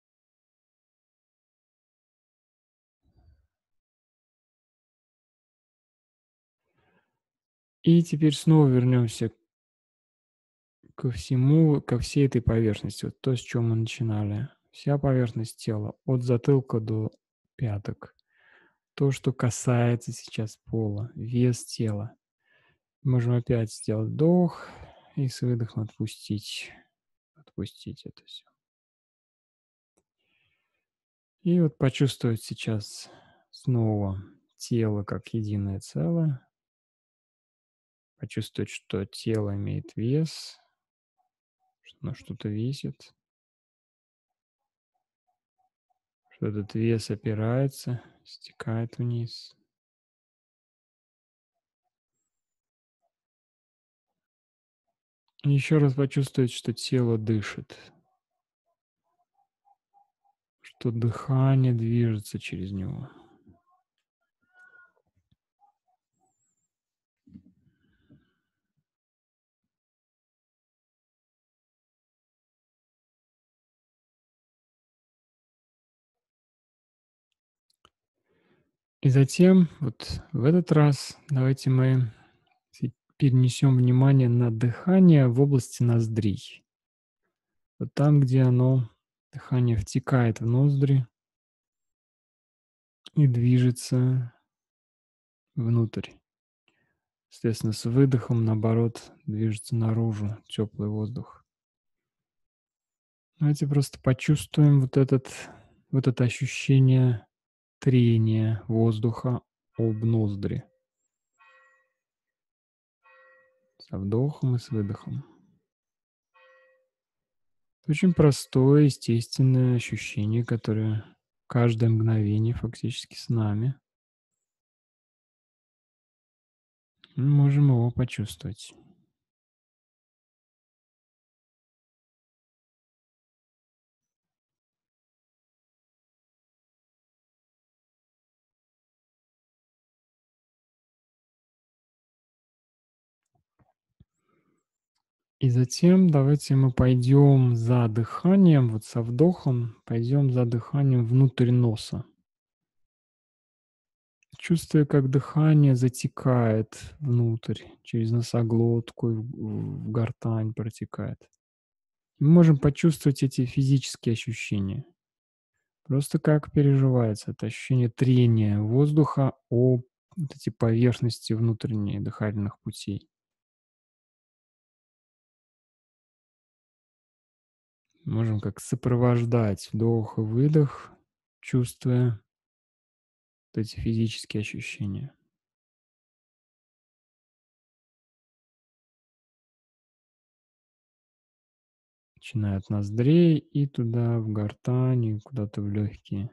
И теперь снова вернемся ко всему, ко всей этой поверхности. Вот то, с чем мы начинали. Вся поверхность тела, от затылка до пяток. То, что касается сейчас пола, вес тела. Можем опять сделать вдох и с выдохом отпустить. Отпустить это все. И вот почувствовать сейчас снова тело как единое целое. Почувствовать, что тело имеет вес, что оно что-то весит, что этот вес опирается, стекает вниз. И еще раз почувствовать, что тело дышит, что дыхание движется через него. И затем, вот в этот раз, давайте мы перенесем внимание на дыхание в области ноздрей. Вот там, где оно, дыхание втекает в ноздри и движется внутрь. Соответственно, с выдохом, наоборот, движется наружу теплый воздух. Давайте просто почувствуем вот это ощущение трения воздуха об ноздри. Со вдохом и с выдохом. Очень простое, естественное ощущение, которое каждое мгновение фактически с нами. Мы можем его почувствовать. И затем давайте мы пойдем за дыханием, вот со вдохом, пойдем за дыханием внутрь носа. Чувствуя, как дыхание затекает внутрь, через носоглотку, и в гортань протекает. Мы можем почувствовать эти физические ощущения. Просто как переживается это ощущение трения воздуха о вот эти поверхности внутренние дыхательных путей. Можем как сопровождать вдох и выдох, чувствуя вот эти физические ощущения. Начиная от ноздрей и туда в гортань, и куда-то в легкие.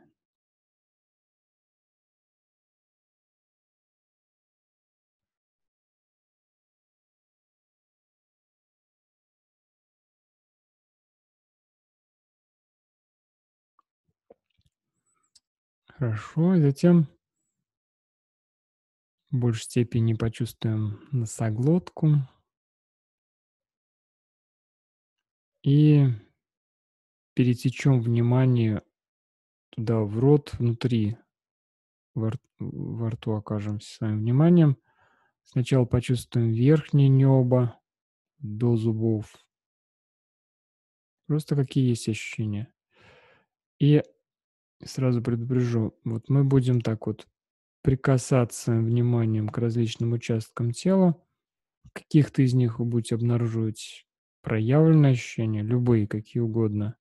Хорошо, и затем в большей степени почувствуем носоглотку и перетечем внимание туда, в рот, внутри, во рту окажемся своим вниманием. Сначала почувствуем верхнее небо до зубов. Просто какие есть ощущения. И сразу предупрежу, вот мы будем так вот прикасаться вниманием к различным участкам тела. В каких-то из них вы будете обнаруживать проявленные ощущения, любые, какие угодно.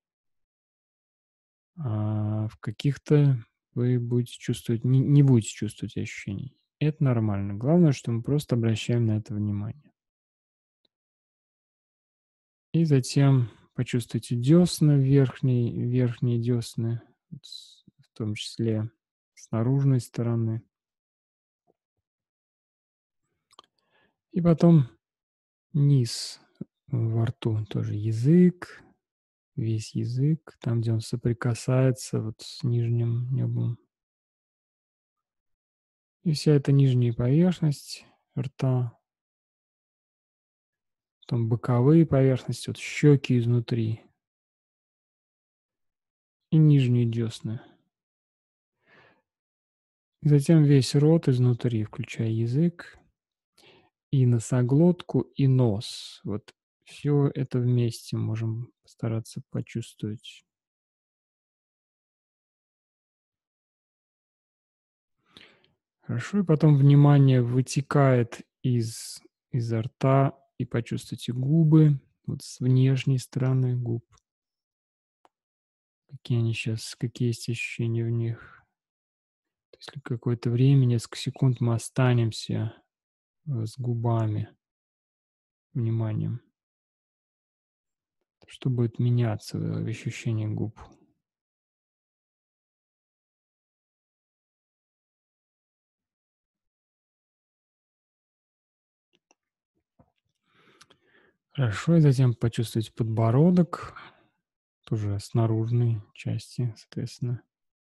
А в каких-то вы будете чувствовать, не будете чувствовать ощущений. Это нормально. Главное, что мы просто обращаем на это внимание. И затем почувствуйте десны, верхние десны, вот в том числе с наружной стороны. И потом низ во рту, тоже язык, весь язык, там, где он соприкасается вот с нижним небом. И вся эта нижняя поверхность рта, потом боковые поверхности, вот щеки изнутри и нижние десны. И затем весь рот изнутри, включая язык, и носоглотку, и нос. Вот все это вместе можем постараться почувствовать. Хорошо, и потом внимание вытекает изо рта, и почувствуйте губы, вот с внешней стороны губ. Какие они сейчас, какие есть ощущения в них. Если какое-то время, несколько секунд мы останемся, с губами, вниманием. Что будет меняться в ощущении губ? Хорошо, и затем почувствовать подбородок, тоже с наружной части, соответственно.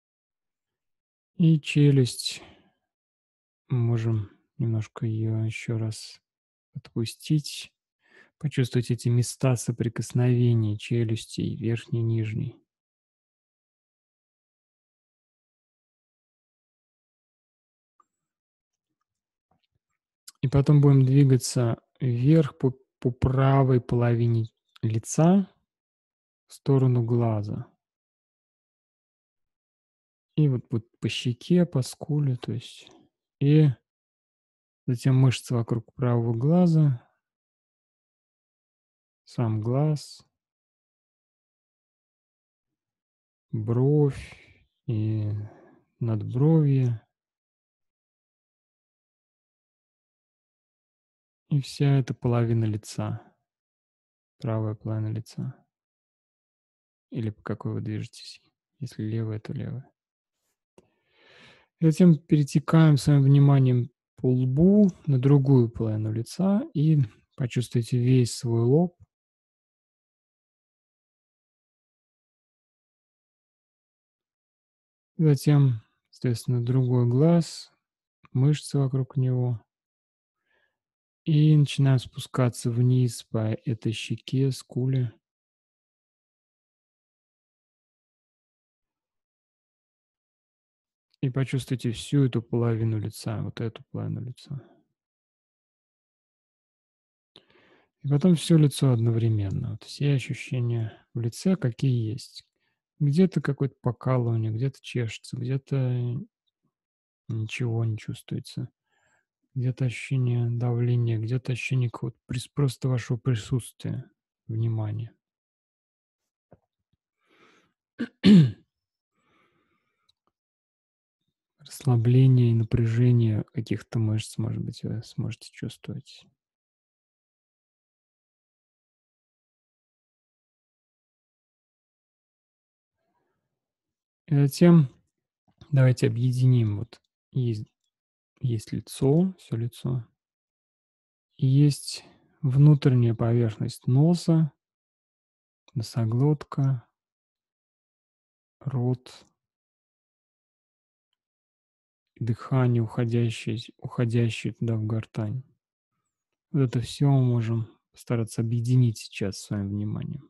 И челюсть. Можем немножко ее еще раз отпустить, почувствовать эти места соприкосновения челюстей, верхней и нижней. И потом будем двигаться вверх по правой половине лица в сторону глаза. И вот по щеке, по скуле, то есть. И затем мышцы вокруг правого глаза, сам глаз, бровь и надбровье, и вся эта половина лица, правая половина лица. Или по какой вы движетесь. Если левая, то левая. И затем перетекаем своим вниманием по лбу на другую половину лица и почувствуйте весь свой лоб. Затем, соответственно, другой глаз, мышцы вокруг него. И начинаем спускаться вниз по этой щеке, скуле. И почувствуйте всю эту половину лица, вот эту половину лица. И потом все лицо одновременно. Вот все ощущения в лице, какие есть. Где-то какое-то покалывание, где-то чешется, где-то ничего не чувствуется. Где-то ощущение давления, где-то ощущение какого-то просто вашего присутствия, внимания. Расслабление и напряжение каких-то мышц, может быть, вы сможете чувствовать. И затем давайте объединим. Вот есть, есть лицо, все лицо, и есть внутренняя поверхность носа, носоглотка, рот, дыхание, уходящее туда в гортань. Вот это все мы можем постараться объединить сейчас своим вниманием.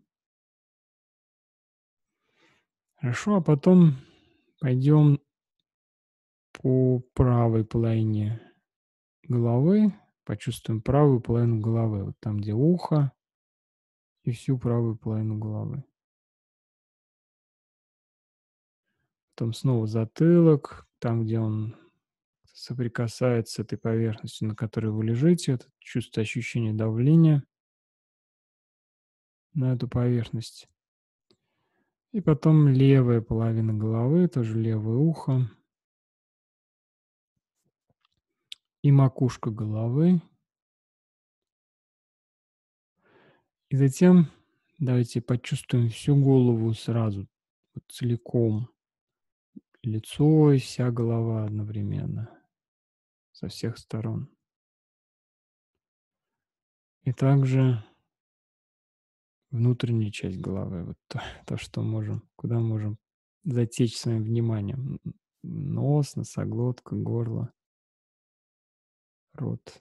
Хорошо, а потом пойдем по правой половине головы, почувствуем правую половину головы, вот там, где ухо, и всю правую половину головы. Потом снова затылок, там, где он соприкасается с этой поверхностью, на которой вы лежите, это чувство ощущения давления на эту поверхность. И потом левая половина головы, тоже левое ухо и макушка головы. И затем Давайте почувствуем всю голову сразу, вот целиком. Лицо и вся голова одновременно, со всех сторон. И также внутренняя часть головы, вот то, что можем, куда можем затечь своим вниманием. Нос, носоглотка, горло, рот.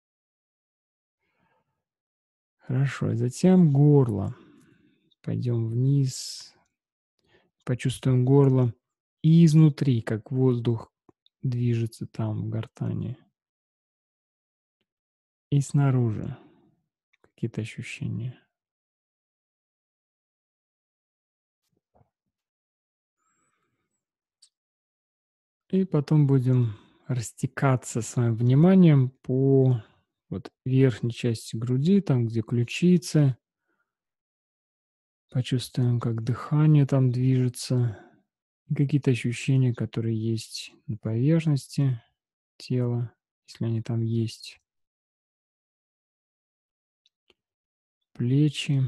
Хорошо, и затем горло. Пойдем вниз, почувствуем горло и изнутри, как воздух движется там в гортани, и снаружи какие-то ощущения. И потом будем растекаться своим вниманием по вот верхней части груди, там, где ключицы. Почувствуем, как дыхание там движется, и какие-то ощущения, которые есть на поверхности тела, если они там есть. Плечи.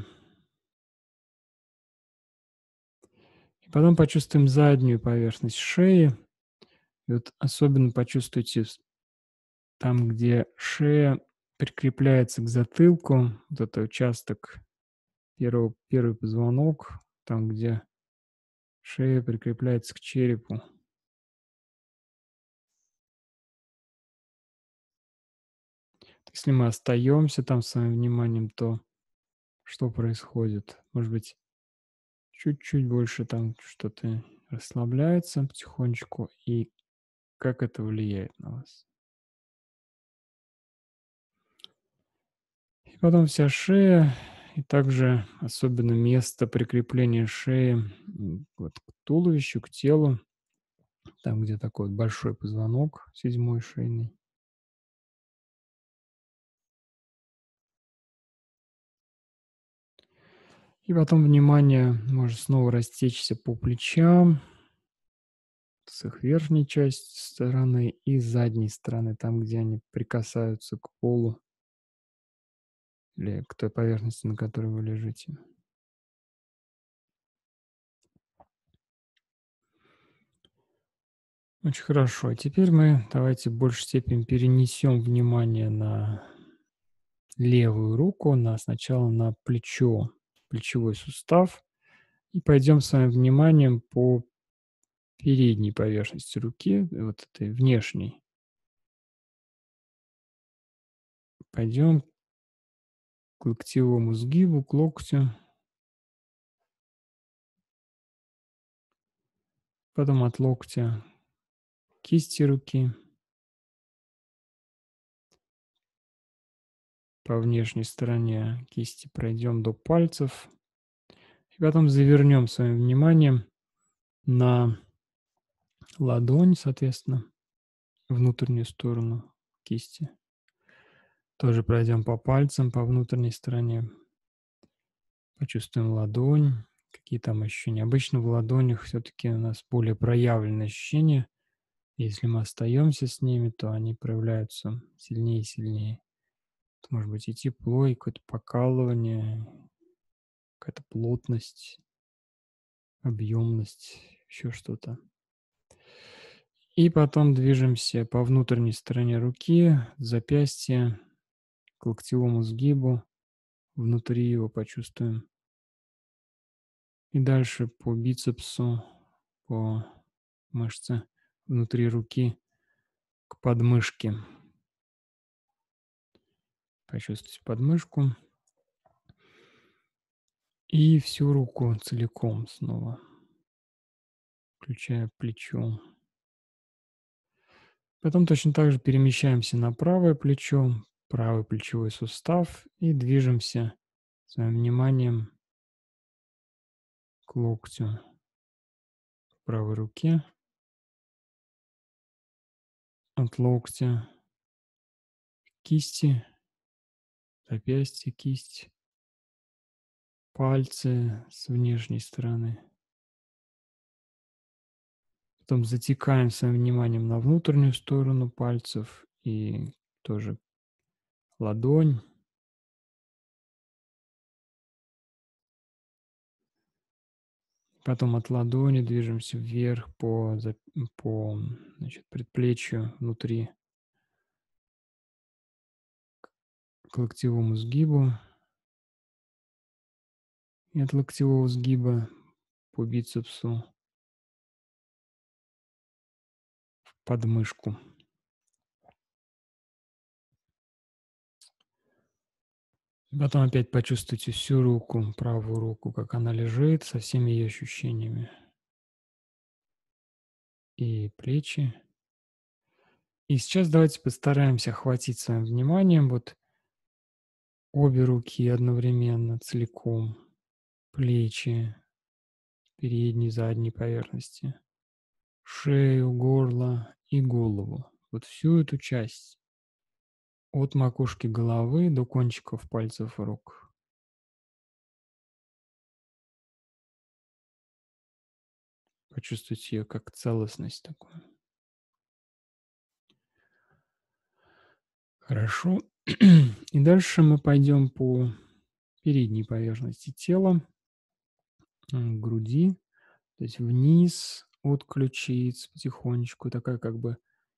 И потом почувствуем заднюю поверхность шеи. И вот особенно почувствуйте там, где шея прикрепляется к затылку, вот этот участок, первый позвонок, там, где шея прикрепляется к черепу. Если мы остаемся там своим вниманием, то что происходит? Может быть, чуть-чуть больше там что-то расслабляется потихонечку, и как это влияет на вас? И потом вся шея, и также особенно место прикрепления шеи вот к туловищу, к телу, там, где такой вот большой позвонок, седьмой шейный. И потом внимание может снова растечься по плечам, с их верхней части стороны и задней стороны, там, где они прикасаются к полу или к той поверхности, на которой вы лежите. Очень хорошо. А теперь мы давайте в большей степени перенесем внимание на левую руку, сначала на плечо, плечевой сустав, и пойдем с вами вниманием по передней поверхности руки, вот этой внешней. Пойдем к локтевому сгибу, к локтю, потом от локтя к кисти руки, по внешней стороне кисти пройдем до пальцев, и потом завернем своим вниманием на ладонь, соответственно, внутреннюю сторону кисти. Тоже пройдем по пальцам, по внутренней стороне. Почувствуем ладонь, какие там ощущения. Обычно в ладонях все-таки у нас более проявленные ощущения. Если мы остаемся с ними, то они проявляются сильнее и сильнее. Это может быть и тепло, и какое-то покалывание, какая-то плотность, объемность, еще что-то. И потом движемся по внутренней стороне руки, запястья, к локтевому сгибу, внутри его почувствуем. И дальше по бицепсу, по мышце внутри руки к подмышке. Почувствуйте подмышку и всю руку целиком снова, включая плечо. Потом точно так же перемещаемся на правое плечо, правый плечевой сустав и движемся своим вниманием к локтю в правой руке, от локтя к кисти, запястье, кисть, пальцы с внешней стороны. Потом затекаем своим вниманием на внутреннюю сторону пальцев и тоже ладонь, Потом от ладони движемся вверх по, значит, предплечью внутри к локтевому сгибу. И от локтевого сгиба по бицепсу под мышку. Потом опять почувствуйте всю руку, правую руку, как она лежит, со всеми ее ощущениями. И плечи. И сейчас давайте постараемся охватить своим вниманием вот обе руки одновременно, целиком. Плечи, передней, задней поверхности, шею, горло и голову. Вот всю эту часть от макушки головы до кончиков пальцев рук. Почувствуйте ее как целостность такую. Хорошо. И дальше мы пойдем по передней поверхности тела, груди, то есть вниз от ключиц потихонечку, такая как бы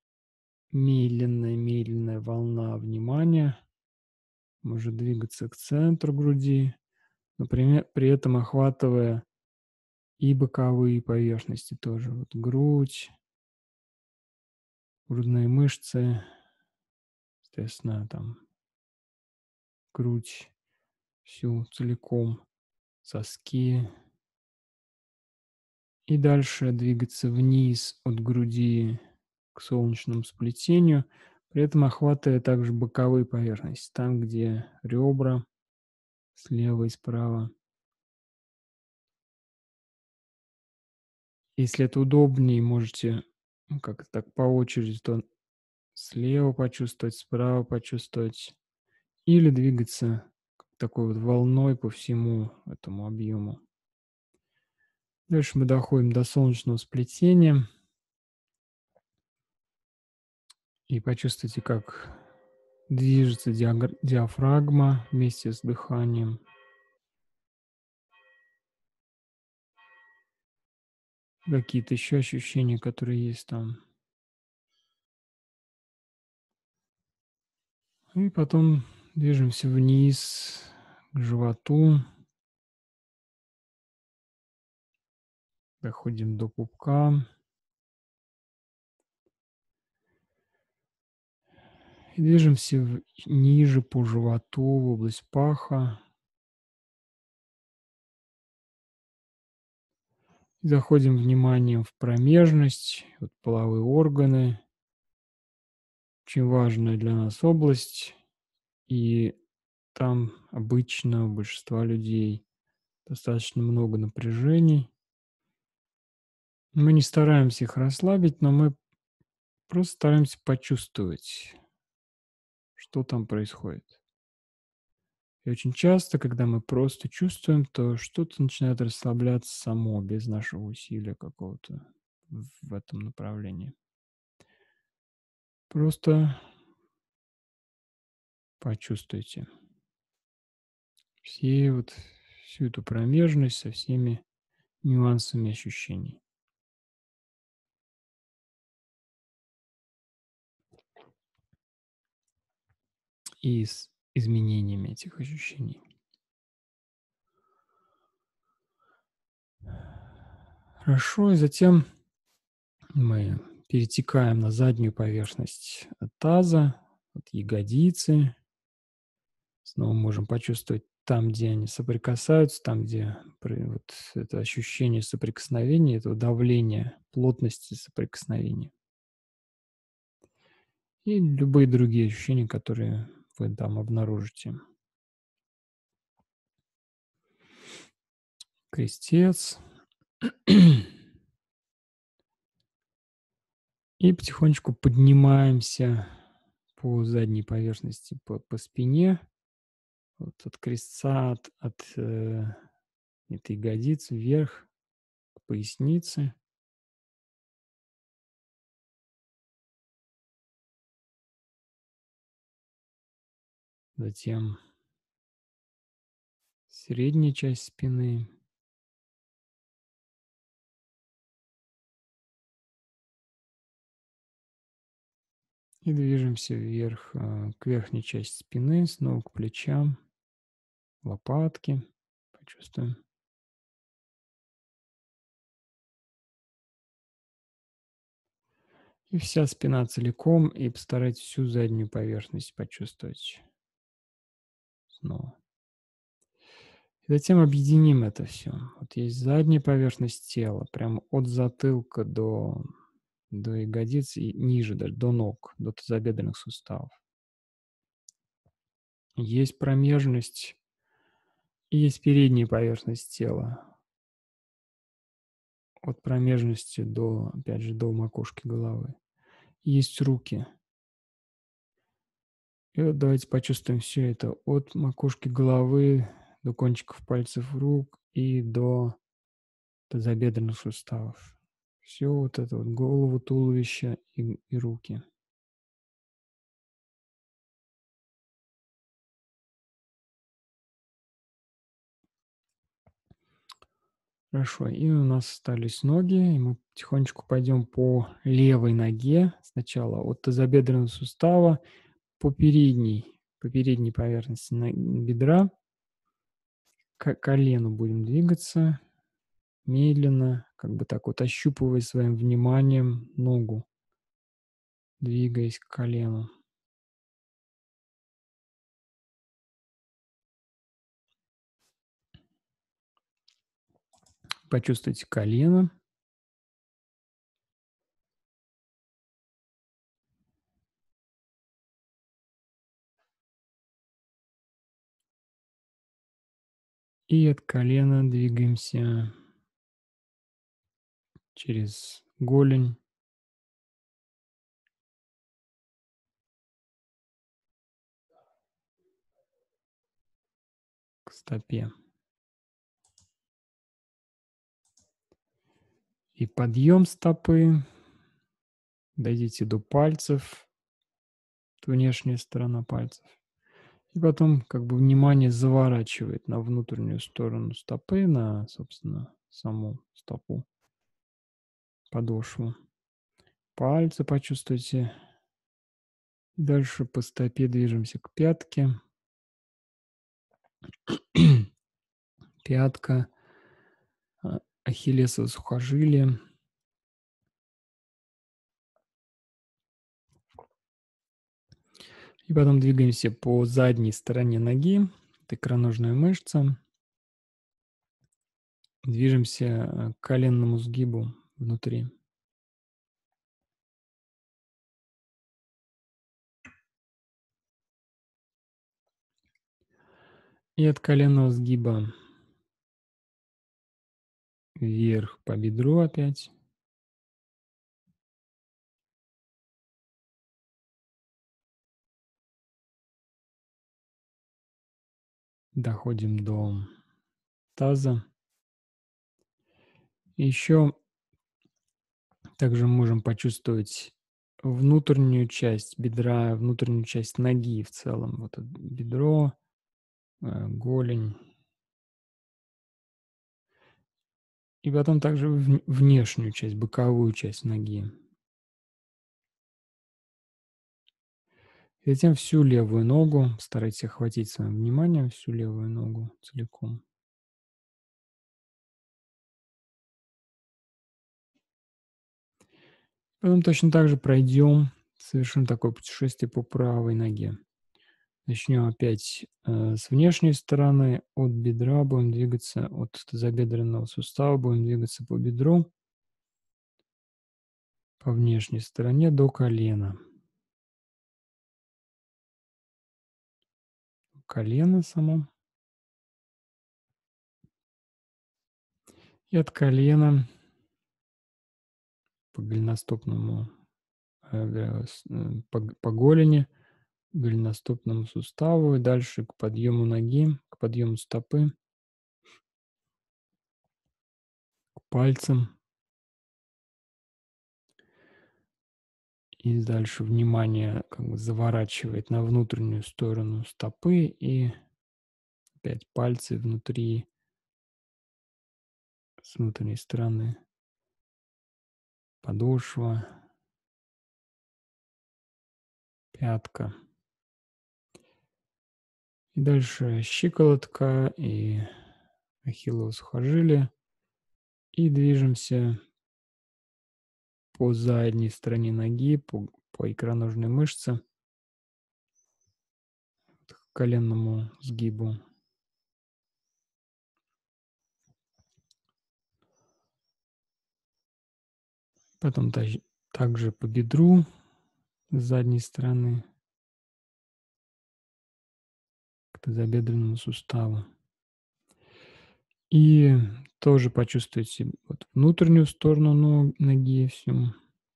медленная волна внимания может двигаться к центру груди, например, при этом охватывая и боковые поверхности тоже. Вот грудь, грудные мышцы, соответственно, там грудь всю целиком, соски. И дальше двигаться вниз от груди к солнечному сплетению, при этом охватывая также боковые поверхности, там, где ребра, слева и справа. Если это удобнее, можете как-то так по очереди, то слева почувствовать, справа почувствовать, или двигаться такой вот волной по всему этому объему. Дальше мы доходим до солнечного сплетения и почувствуйте, как движется диафрагма вместе с дыханием. Какие-то еще ощущения, которые есть там. И потом движемся вниз к животу, доходим до пупка. И движемся ниже по животу, в область паха. Заходим вниманием в промежность, вот половые органы. Очень важная для нас область. И там обычно у большинства людей достаточно много напряжений. Мы не стараемся их расслабить, но мы просто стараемся почувствовать, что там происходит. И очень часто, когда мы просто чувствуем, то что-то начинает расслабляться само, без нашего усилия какого-то в этом направлении. Просто почувствуйте всю эту промежность со всеми нюансами ощущений и с изменениями этих ощущений. Хорошо, и затем мы перетекаем на заднюю поверхность таза, от ягодицы. Снова можем почувствовать там, где они соприкасаются, там, где вот это ощущение соприкосновения, этого давления, плотности соприкосновения. И любые другие ощущения, которые вы там обнаружите. Крестец. И потихонечку поднимаемся по задней поверхности, по спине, вот от крестца, от этой ягодицы вверх к пояснице. Затем средняя часть спины, И движемся вверх, к верхней части спины, снова к плечам, лопатки. Почувствуем. И вся спина целиком, и постарайтесь всю заднюю поверхность почувствовать снова. И затем объединим это все. Вот есть задняя поверхность тела, прям от затылка до ягодиц и ниже даже, до ног, до тазобедренных суставов. Есть промежность и есть передняя поверхность тела. От промежности до, опять же, до макушки головы. Есть руки. И вот давайте почувствуем все это от макушки головы до кончиков пальцев рук и до тазобедренных суставов. Все вот это вот голову, туловище и руки. Хорошо, и у нас остались ноги, и мы потихонечку пойдем по левой ноге. Сначала от тазобедренного сустава по передней поверхности бедра к колену будем двигаться медленно, как бы так вот ощупывая своим вниманием ногу, двигаясь к колену. Почувствуйте колено. И от колена двигаемся через голень к стопе. И подъем стопы. Дойдите до пальцев, внешняя сторона пальцев. И потом как бы внимание заворачивает на внутреннюю сторону стопы, на, собственно, саму стопу, подошву. Пальцы почувствуйте. И дальше по стопе движемся к пятке. Пятка, ахиллесово сухожилие. И потом двигаемся по задней стороне ноги. Это икроножная мышца. Движемся к коленному сгибу внутри. И от коленного сгиба вверх по бедру опять. Доходим до таза. Еще также можем почувствовать внутреннюю часть бедра, внутреннюю часть ноги в целом. Вот это бедро, голень. И потом также внешнюю часть, боковую часть ноги. И затем всю левую ногу. Старайтесь охватить своим вниманием всю левую ногу целиком. Потом точно так же пройдем, совершим такое путешествие по правой ноге. Начнем опять с внешней стороны, от бедра будем двигаться, от тазобедренного сустава будем двигаться по бедру, по внешней стороне до колена. Колено само. И от колена по голеностопному, по голени, голеностопному суставу и дальше к подъему ноги, к подъему стопы, к пальцам. И дальше внимание как бы заворачивает на внутреннюю сторону стопы и опять пальцы внутри, с внутренней стороны, подошва. пятка. И дальше щиколотка и ахиллово сухожилие. И движемся по задней стороне ноги, по икроножной мышце, к коленному сгибу. Потом также по бедру с задней стороны к тазобедренному суставу. И тоже почувствуйте вот внутреннюю сторону ноги всю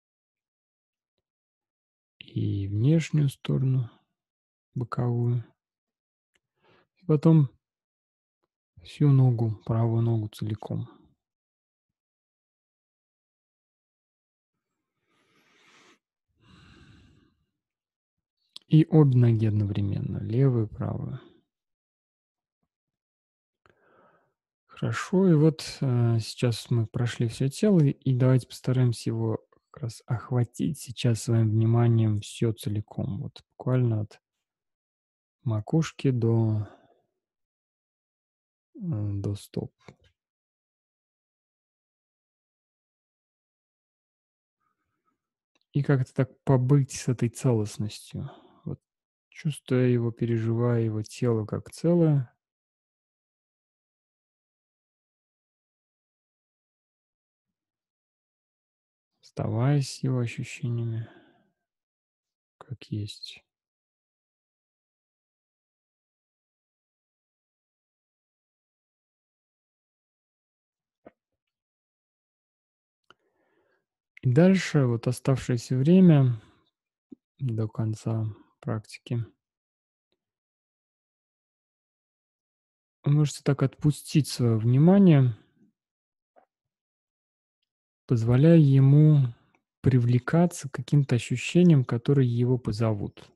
и внешнюю сторону, боковую. И потом всю ногу, правую ногу целиком. И обе ноги одновременно, левую и правую. Хорошо, и вот сейчас мы прошли все тело, и давайте постараемся его как раз охватить сейчас своим вниманием все целиком, вот буквально от макушки до стоп. И как-то так побыть с этой целостностью, вот чувствуя его, переживая его тело как целое, оставаясь с его ощущениями, как есть. И дальше вот оставшееся время до конца практики вы можете так отпустить свое внимание, позволяя ему привлекаться к каким-то ощущениям, которые его позовут.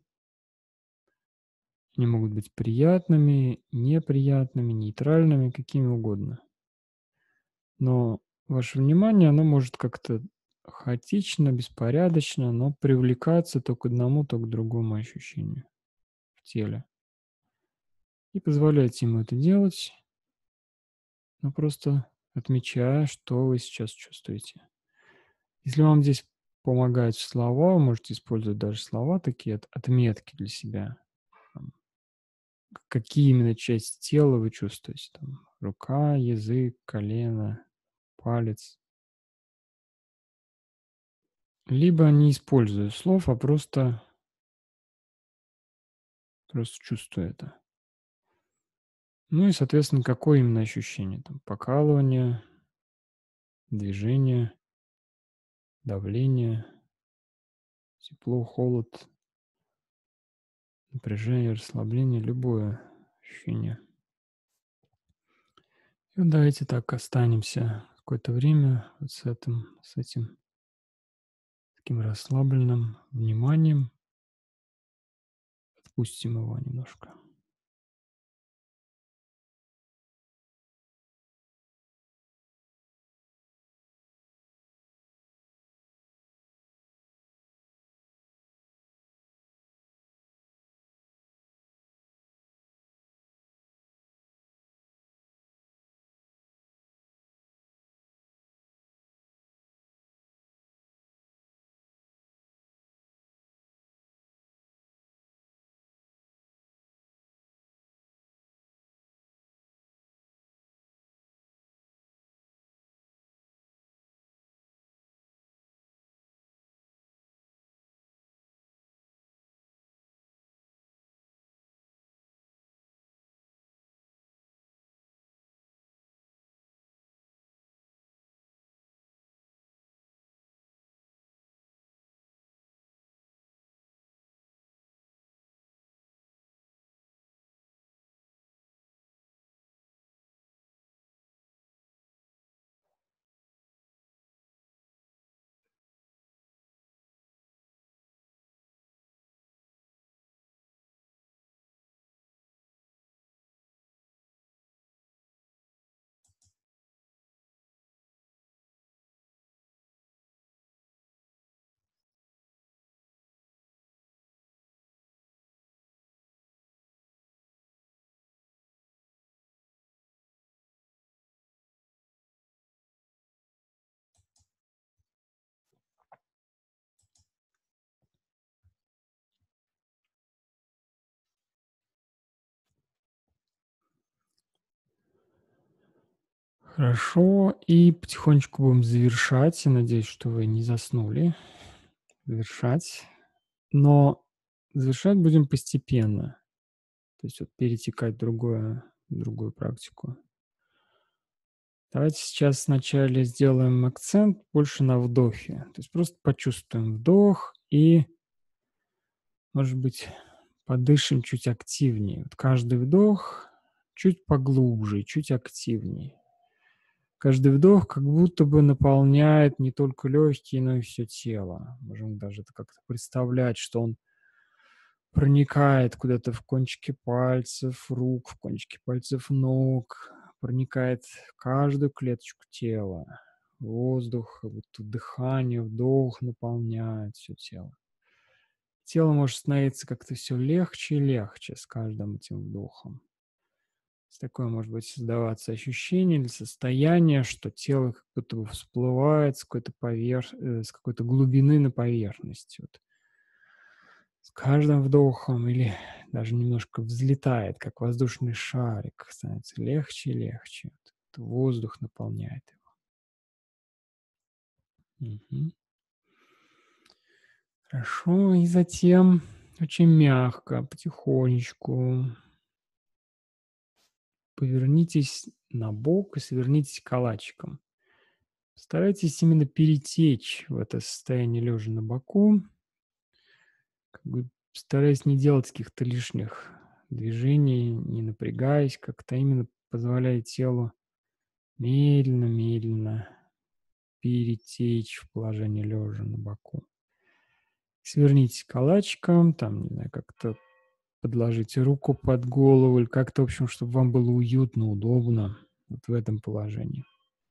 Они могут быть приятными, неприятными, нейтральными, какими угодно. Но ваше внимание, оно может как-то хаотично, беспорядочно, но привлекаться то к одному, то к другому ощущению в теле. И позволяйте ему это делать, но просто отмечая, что вы сейчас чувствуете. Если вам здесь помогают слова, вы можете использовать даже слова такие, отметки для себя. Там, какие именно части тела вы чувствуете. Там, рука, язык, колено, палец. Либо не используя слов, а просто чувствуя это. Ну и, соответственно, какое именно ощущение? Там, покалывание, движение, давление, тепло, холод, напряжение, расслабление, любое ощущение. И вот давайте так останемся какое-то время вот с этим таким расслабленным вниманием. Отпустим его немножко. Хорошо. И потихонечку будем завершать. Я надеюсь, что вы не заснули. Завершать. Но завершать будем постепенно. То есть вот перетекать в другую практику. Давайте сейчас вначале сделаем акцент больше на вдохе. То есть просто почувствуем вдох и, может быть, подышим чуть активнее. Вот каждый вдох чуть поглубже, чуть активнее. Каждый вдох как будто бы наполняет не только легкие, но и все тело. Можем даже это как-то представлять, что он проникает куда-то в кончики пальцев рук, в кончики пальцев ног, проникает в каждую клеточку тела. Воздух, как будто дыхание, вдох наполняет все тело. Тело может становиться как-то все легче и легче с каждым этим вдохом. Такое может быть создаваться ощущение или состояние, что тело как будто бы всплывает с какой-то глубины на поверхность. Вот. С каждым вдохом или даже немножко взлетает, как воздушный шарик, становится легче и легче. Вот воздух наполняет его. Мгм. Хорошо, и затем очень мягко, потихонечку повернитесь на бок и свернитесь калачиком. Старайтесь именно перетечь в это состояние лежа на боку, как бы стараясь не делать каких-то лишних движений, не напрягаясь, как-то именно позволяя телу медленно-медленно перетечь в положение лежа на боку. Свернитесь калачиком, там, не знаю, как-то подложите руку под голову или как-то, в общем, чтобы вам было уютно, удобно вот в этом положении.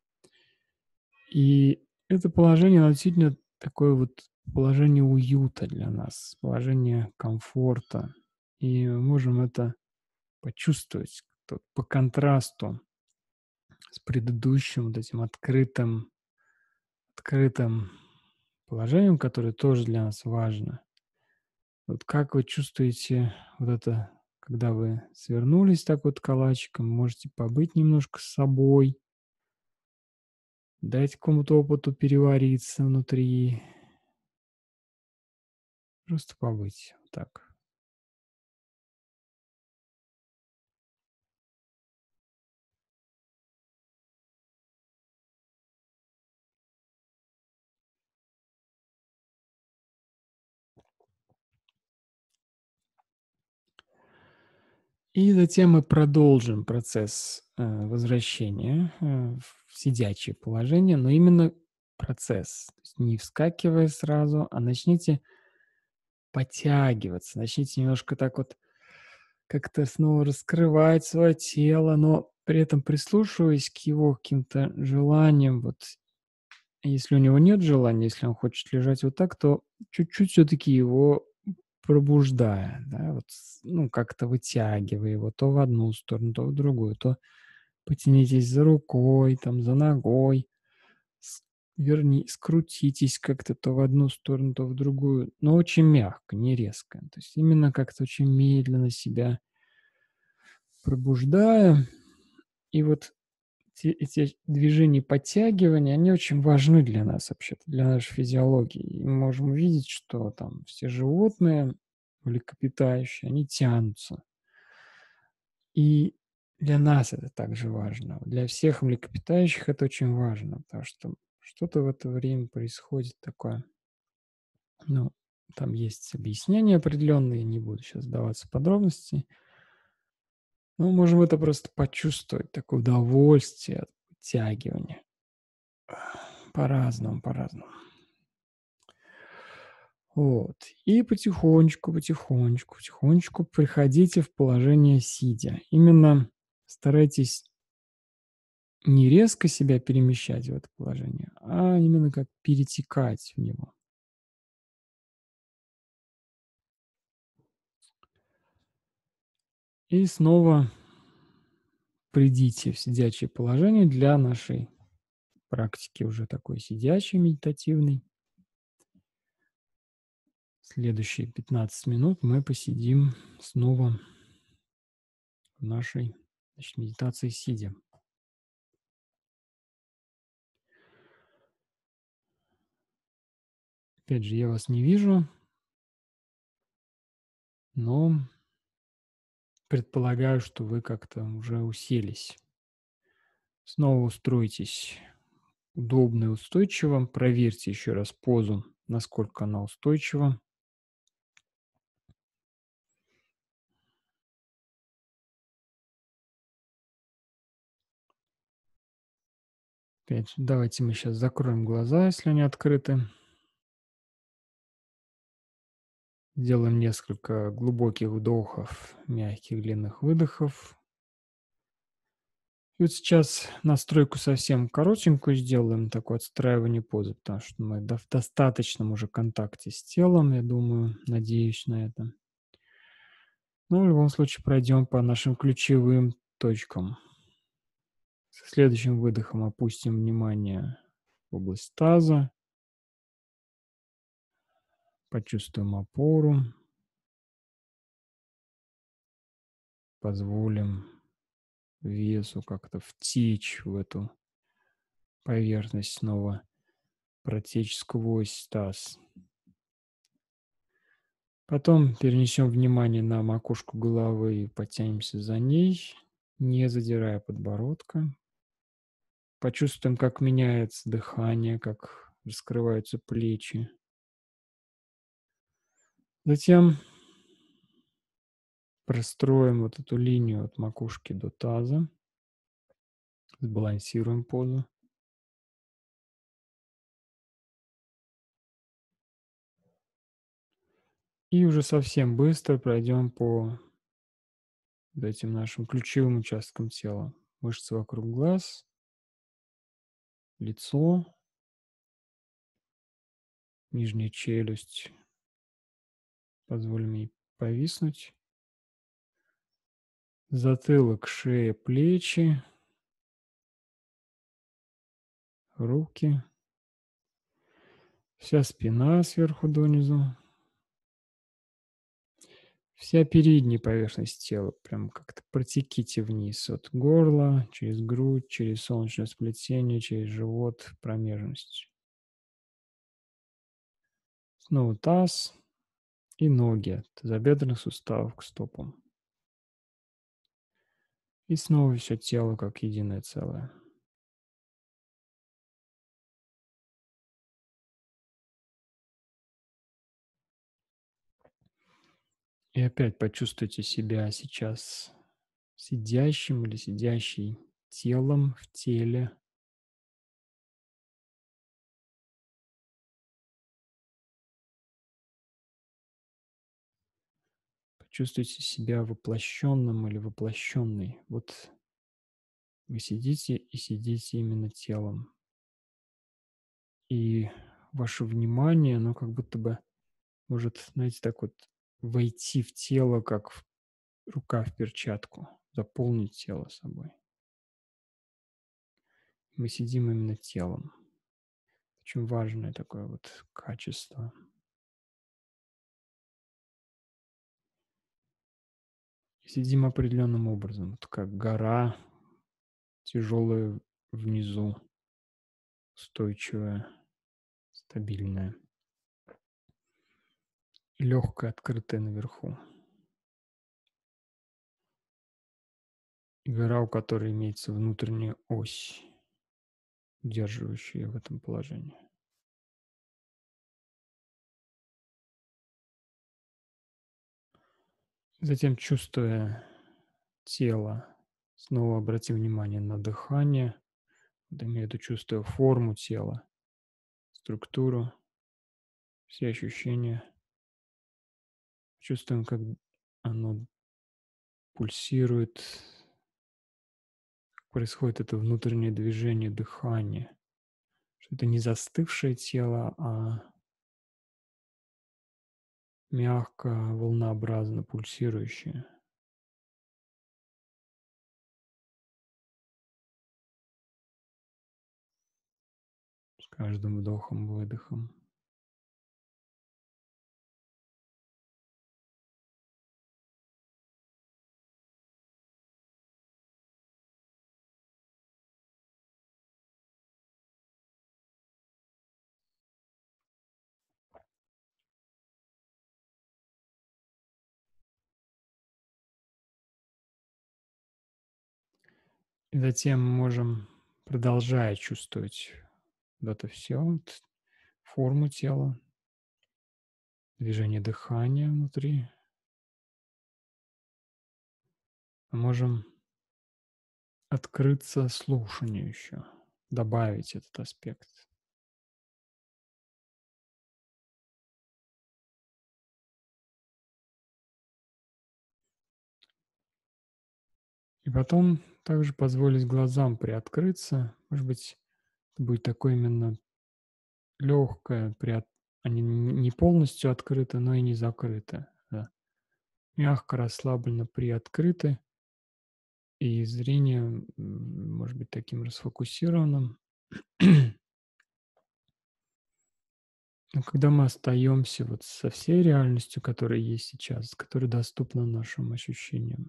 И это положение, оно действительно такое вот положение уюта для нас, положение комфорта. И мы можем это почувствовать по контрасту с предыдущим вот этим открытым положением, которое тоже для нас важно. Вот как вы чувствуете вот это, когда вы свернулись так вот калачиком, можете побыть немножко с собой, дать какому-то опыту перевариться внутри, просто побыть вот так. И затем мы продолжим процесс возвращения в сидячее положение, но именно процесс. То есть не вскакивая сразу, а начните подтягиваться, начните немножко так вот как-то снова раскрывать свое тело, но при этом прислушиваясь к его каким-то желаниям. Вот если у него нет желания, если он хочет лежать вот так, то чуть-чуть все-таки его пробуждая, да, вот, ну, как-то вытягивая его то в одну сторону, то в другую, то потянитесь за рукой, там, за ногой, скрутитесь как-то то в одну сторону, то в другую, но очень мягко, не резко. То есть именно как-то очень медленно себя пробуждая. И вот эти движения подтягивания, они очень важны для нас вообще-то, для нашей физиологии. И мы можем увидеть, что там все животные, млекопитающие, они тянутся. И для нас это также важно. Для всех млекопитающих это очень важно, потому что что-то в это время происходит такое. Ну, там есть объяснения определенные, не буду сейчас вдаваться в подробности. Но мы можем это просто почувствовать, такое удовольствие от подтягивания. По-разному, по-разному. Вот. И потихонечку приходите в положение сидя. Именно старайтесь не резко себя перемещать в это положение, а именно как перетекать в него. И снова придите в сидячее положение для нашей практики уже такой сидячей, медитативной. Следующие 15 минут мы посидим снова в нашей, значит, медитации сидя. Опять же, я вас не вижу, но предполагаю, что вы как-то уже уселись. Снова устройтесь удобно и устойчиво. Проверьте еще раз позу, насколько она устойчива. Опять же, давайте мы сейчас закроем глаза, если они открыты. Сделаем несколько глубоких вдохов, мягких длинных выдохов. И вот сейчас настройку совсем коротенькую сделаем, такое отстраивание позы, потому что мы в достаточном уже контакте с телом, я думаю, надеюсь на это. Ну, в любом случае, пройдем по нашим ключевым точкам. Со следующим выдохом опустим внимание в область таза, почувствуем опору, позволим весу как-то втечь в эту поверхность снова, протечь сквозь таз. Потом перенесем внимание на макушку головы и потянемся за ней, не задирая подбородка. Почувствуем, как меняется дыхание, как раскрываются плечи. Затем простроим вот эту линию от макушки до таза, сбалансируем позу. И уже совсем быстро пройдем по вот этим нашим ключевым участкам тела. Мышцы вокруг глаз, лицо, нижняя челюсть. Позволим ей повиснуть. Затылок, шея, плечи, руки, вся спина сверху донизу, вся передняя поверхность тела. Прям как-то протеките вниз от горла, через грудь, через солнечное сплетение, через живот, промежность. Снова таз и ноги от тазобедренных суставов к стопам. И снова все тело как единое целое. И опять почувствуйте себя сейчас сидящим или сидящей телом в теле. Почувствуйте себя воплощенным или воплощенной. Вот вы сидите и сидите именно телом. И ваше внимание, оно как будто бы может, знаете, так вот войти в тело, как рука в перчатку, заполнить тело собой. Мы сидим именно телом. Очень важное такое вот качество. И сидим определенным образом, вот как гора, тяжелая внизу, устойчивая, стабильная, и легкая, открытая наверху. И гора, у которой имеется внутренняя ось, удерживающая в этом положении. Затем, чувствуя тело, снова обратим внимание на дыхание, вот имею в виду, чувствуя форму тела, структуру, все ощущения. Чувствуем, как оно пульсирует, как происходит это внутреннее движение дыхания. Что это не застывшее тело, а мягко, волнообразно пульсирующее. С каждым вдохом-выдохом. И затем мы можем, продолжая чувствовать вот это все, вот, форму тела, движение дыхания внутри, мы можем открыться слушанию еще, добавить этот аспект. И потом также позволить глазам приоткрыться. Может быть, это будет такое именно легкое, они не полностью открыты, но и не закрыты. Да. Мягко, расслабленно приоткрыты, и зрение может быть таким расфокусированным. Но когда мы остаемся вот со всей реальностью, которая есть сейчас, которая доступна нашим ощущениям,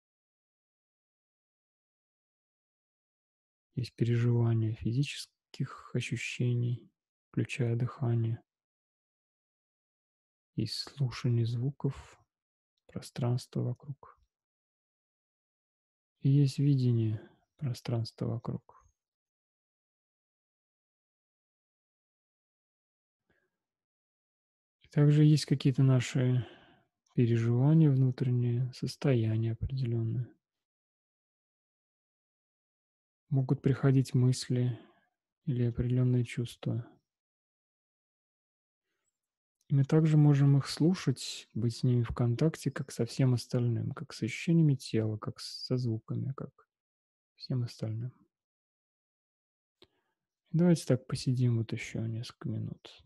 есть переживания физических ощущений, включая дыхание, есть слушание звуков, пространства вокруг, и есть видение пространства вокруг. И также есть какие-то наши переживания внутренние, состояния определенные. Могут приходить мысли или определенные чувства. И мы также можем их слушать, быть с ними в контакте, как со всем остальным, как с ощущениями тела, как со звуками, как всем остальным. Давайте так посидим вот еще несколько минут.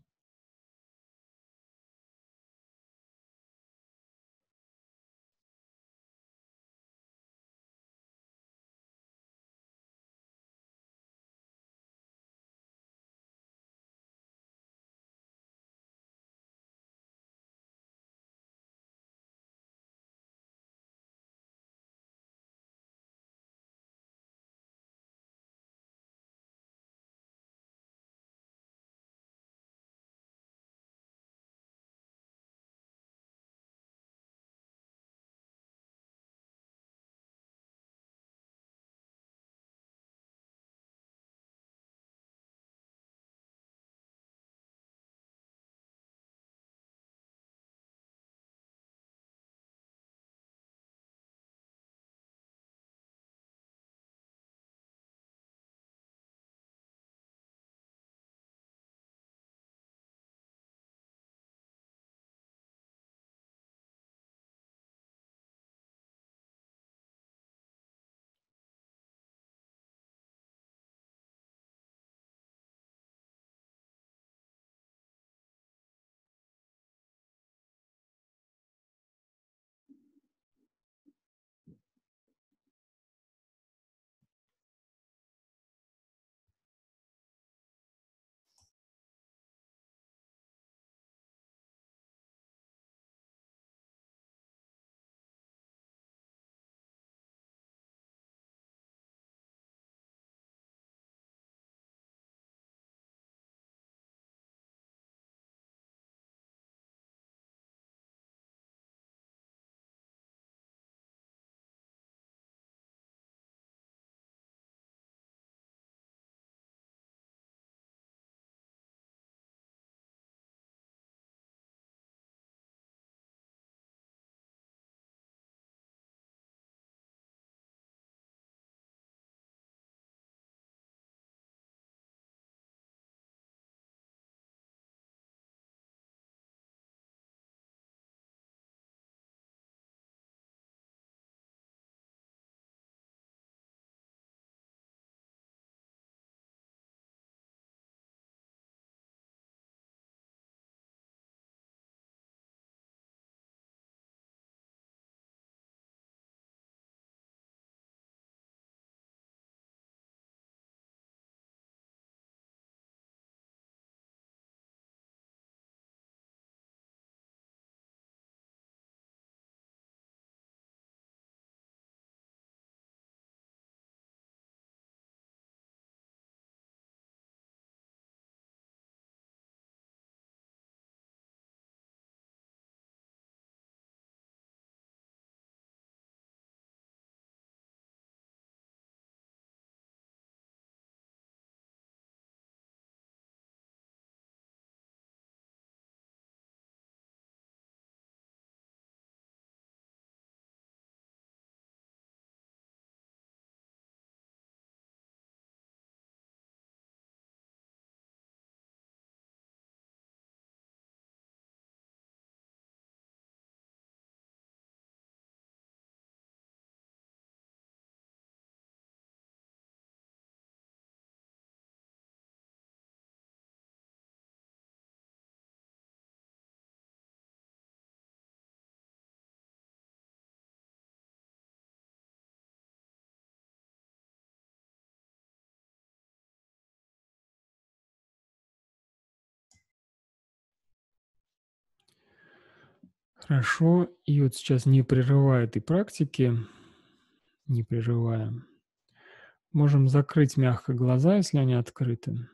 Хорошо. И вот сейчас, не прерывая этой практики, не прерывая, можем закрыть мягко глаза, если они открыты.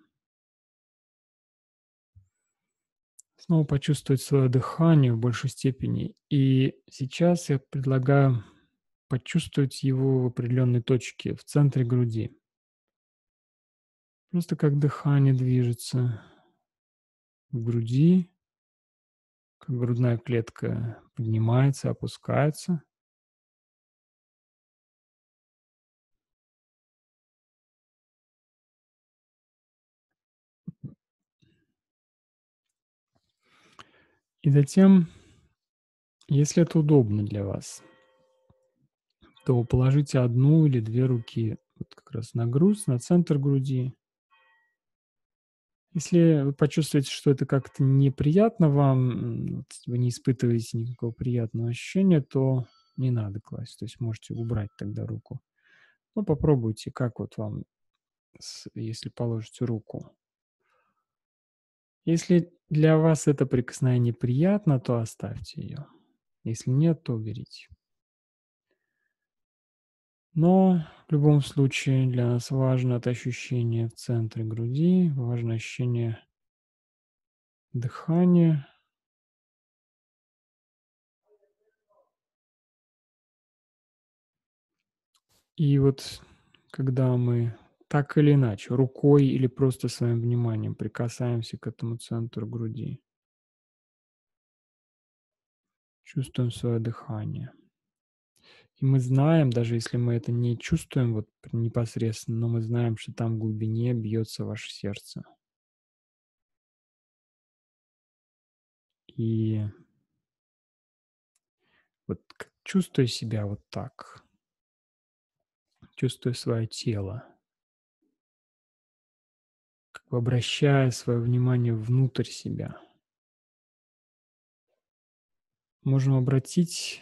Снова почувствовать свое дыхание в большей степени. И сейчас я предлагаю почувствовать его в определенной точке, в центре груди. Просто как дыхание движется в груди, как грудная клетка поднимается, опускается. И затем, если это удобно для вас, то положите одну или две руки вот как раз на грудь, на центр груди. Если вы почувствуете, что это как-то неприятно вам, вот вы не испытываете никакого приятного ощущения, то не надо класть. То есть можете убрать тогда руку. Ну, попробуйте, как вот вам, если положите руку. Если для вас это прикосновение приятно, то оставьте ее. Если нет, то уберите. Но в любом случае для нас важно это ощущение в центре груди, важно ощущение дыхания. И вот когда мы так или иначе, рукой или просто своим вниманием прикасаемся к этому центру груди, чувствуем свое дыхание. И мы знаем, даже если мы это не чувствуем вот непосредственно, но мы знаем, что там в глубине бьется ваше сердце. И вот чувствуя себя вот так, чувствуя свое тело, как бы обращая свое внимание внутрь себя, можем обратить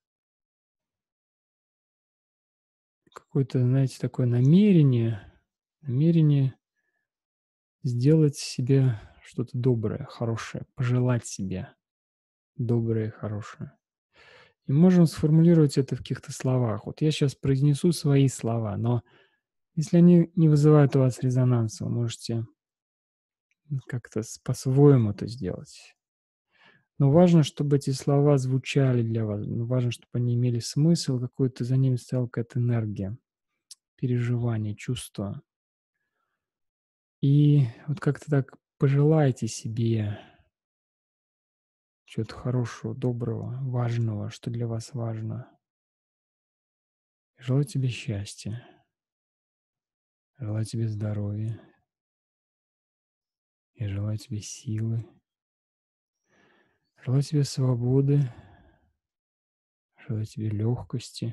какое-то, знаете, такое намерение сделать себе что-то доброе, хорошее, пожелать себе доброе и хорошее. И можем сформулировать это в каких-то словах. Вот я сейчас произнесу свои слова, но если они не вызывают у вас резонанса, вы можете как-то по-своему это сделать. Но важно, чтобы эти слова звучали для вас. Важно, чтобы они имели смысл, какой-то за ними стояла какая-то энергия, переживание, чувство. И вот как-то так пожелайте себе чего-то хорошего, доброго, важного, что для вас важно. Желаю тебе счастья, желаю тебе здоровья, я желаю тебе силы, желаю тебе свободы, желаю тебе легкости.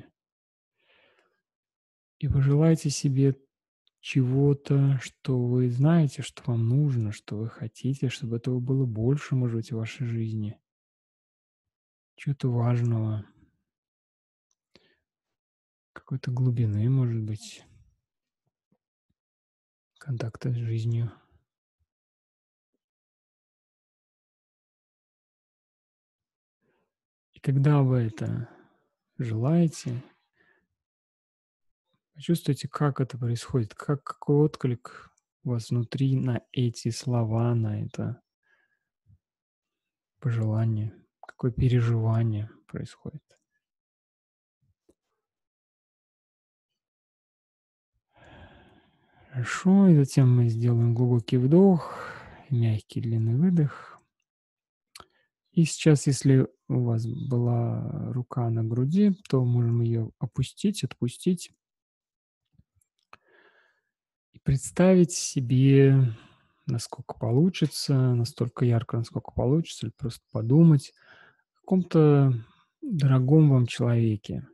И пожелайте себе чего-то, что вы знаете, что вам нужно, что вы хотите, чтобы этого было больше, может быть, в вашей жизни. Чего-то важного, какой-то глубины, может быть, контакта с жизнью. И когда вы это желаете, почувствуйте, как это происходит, какой отклик у вас внутри на эти слова, на это пожелание, какое переживание происходит. Хорошо, и затем мы сделаем глубокий вдох, мягкий длинный выдох. И сейчас, если у вас была рука на груди, то можем ее опустить, отпустить и представить себе, насколько получится, настолько ярко, насколько получится, или просто подумать о каком-то дорогом вам человеке.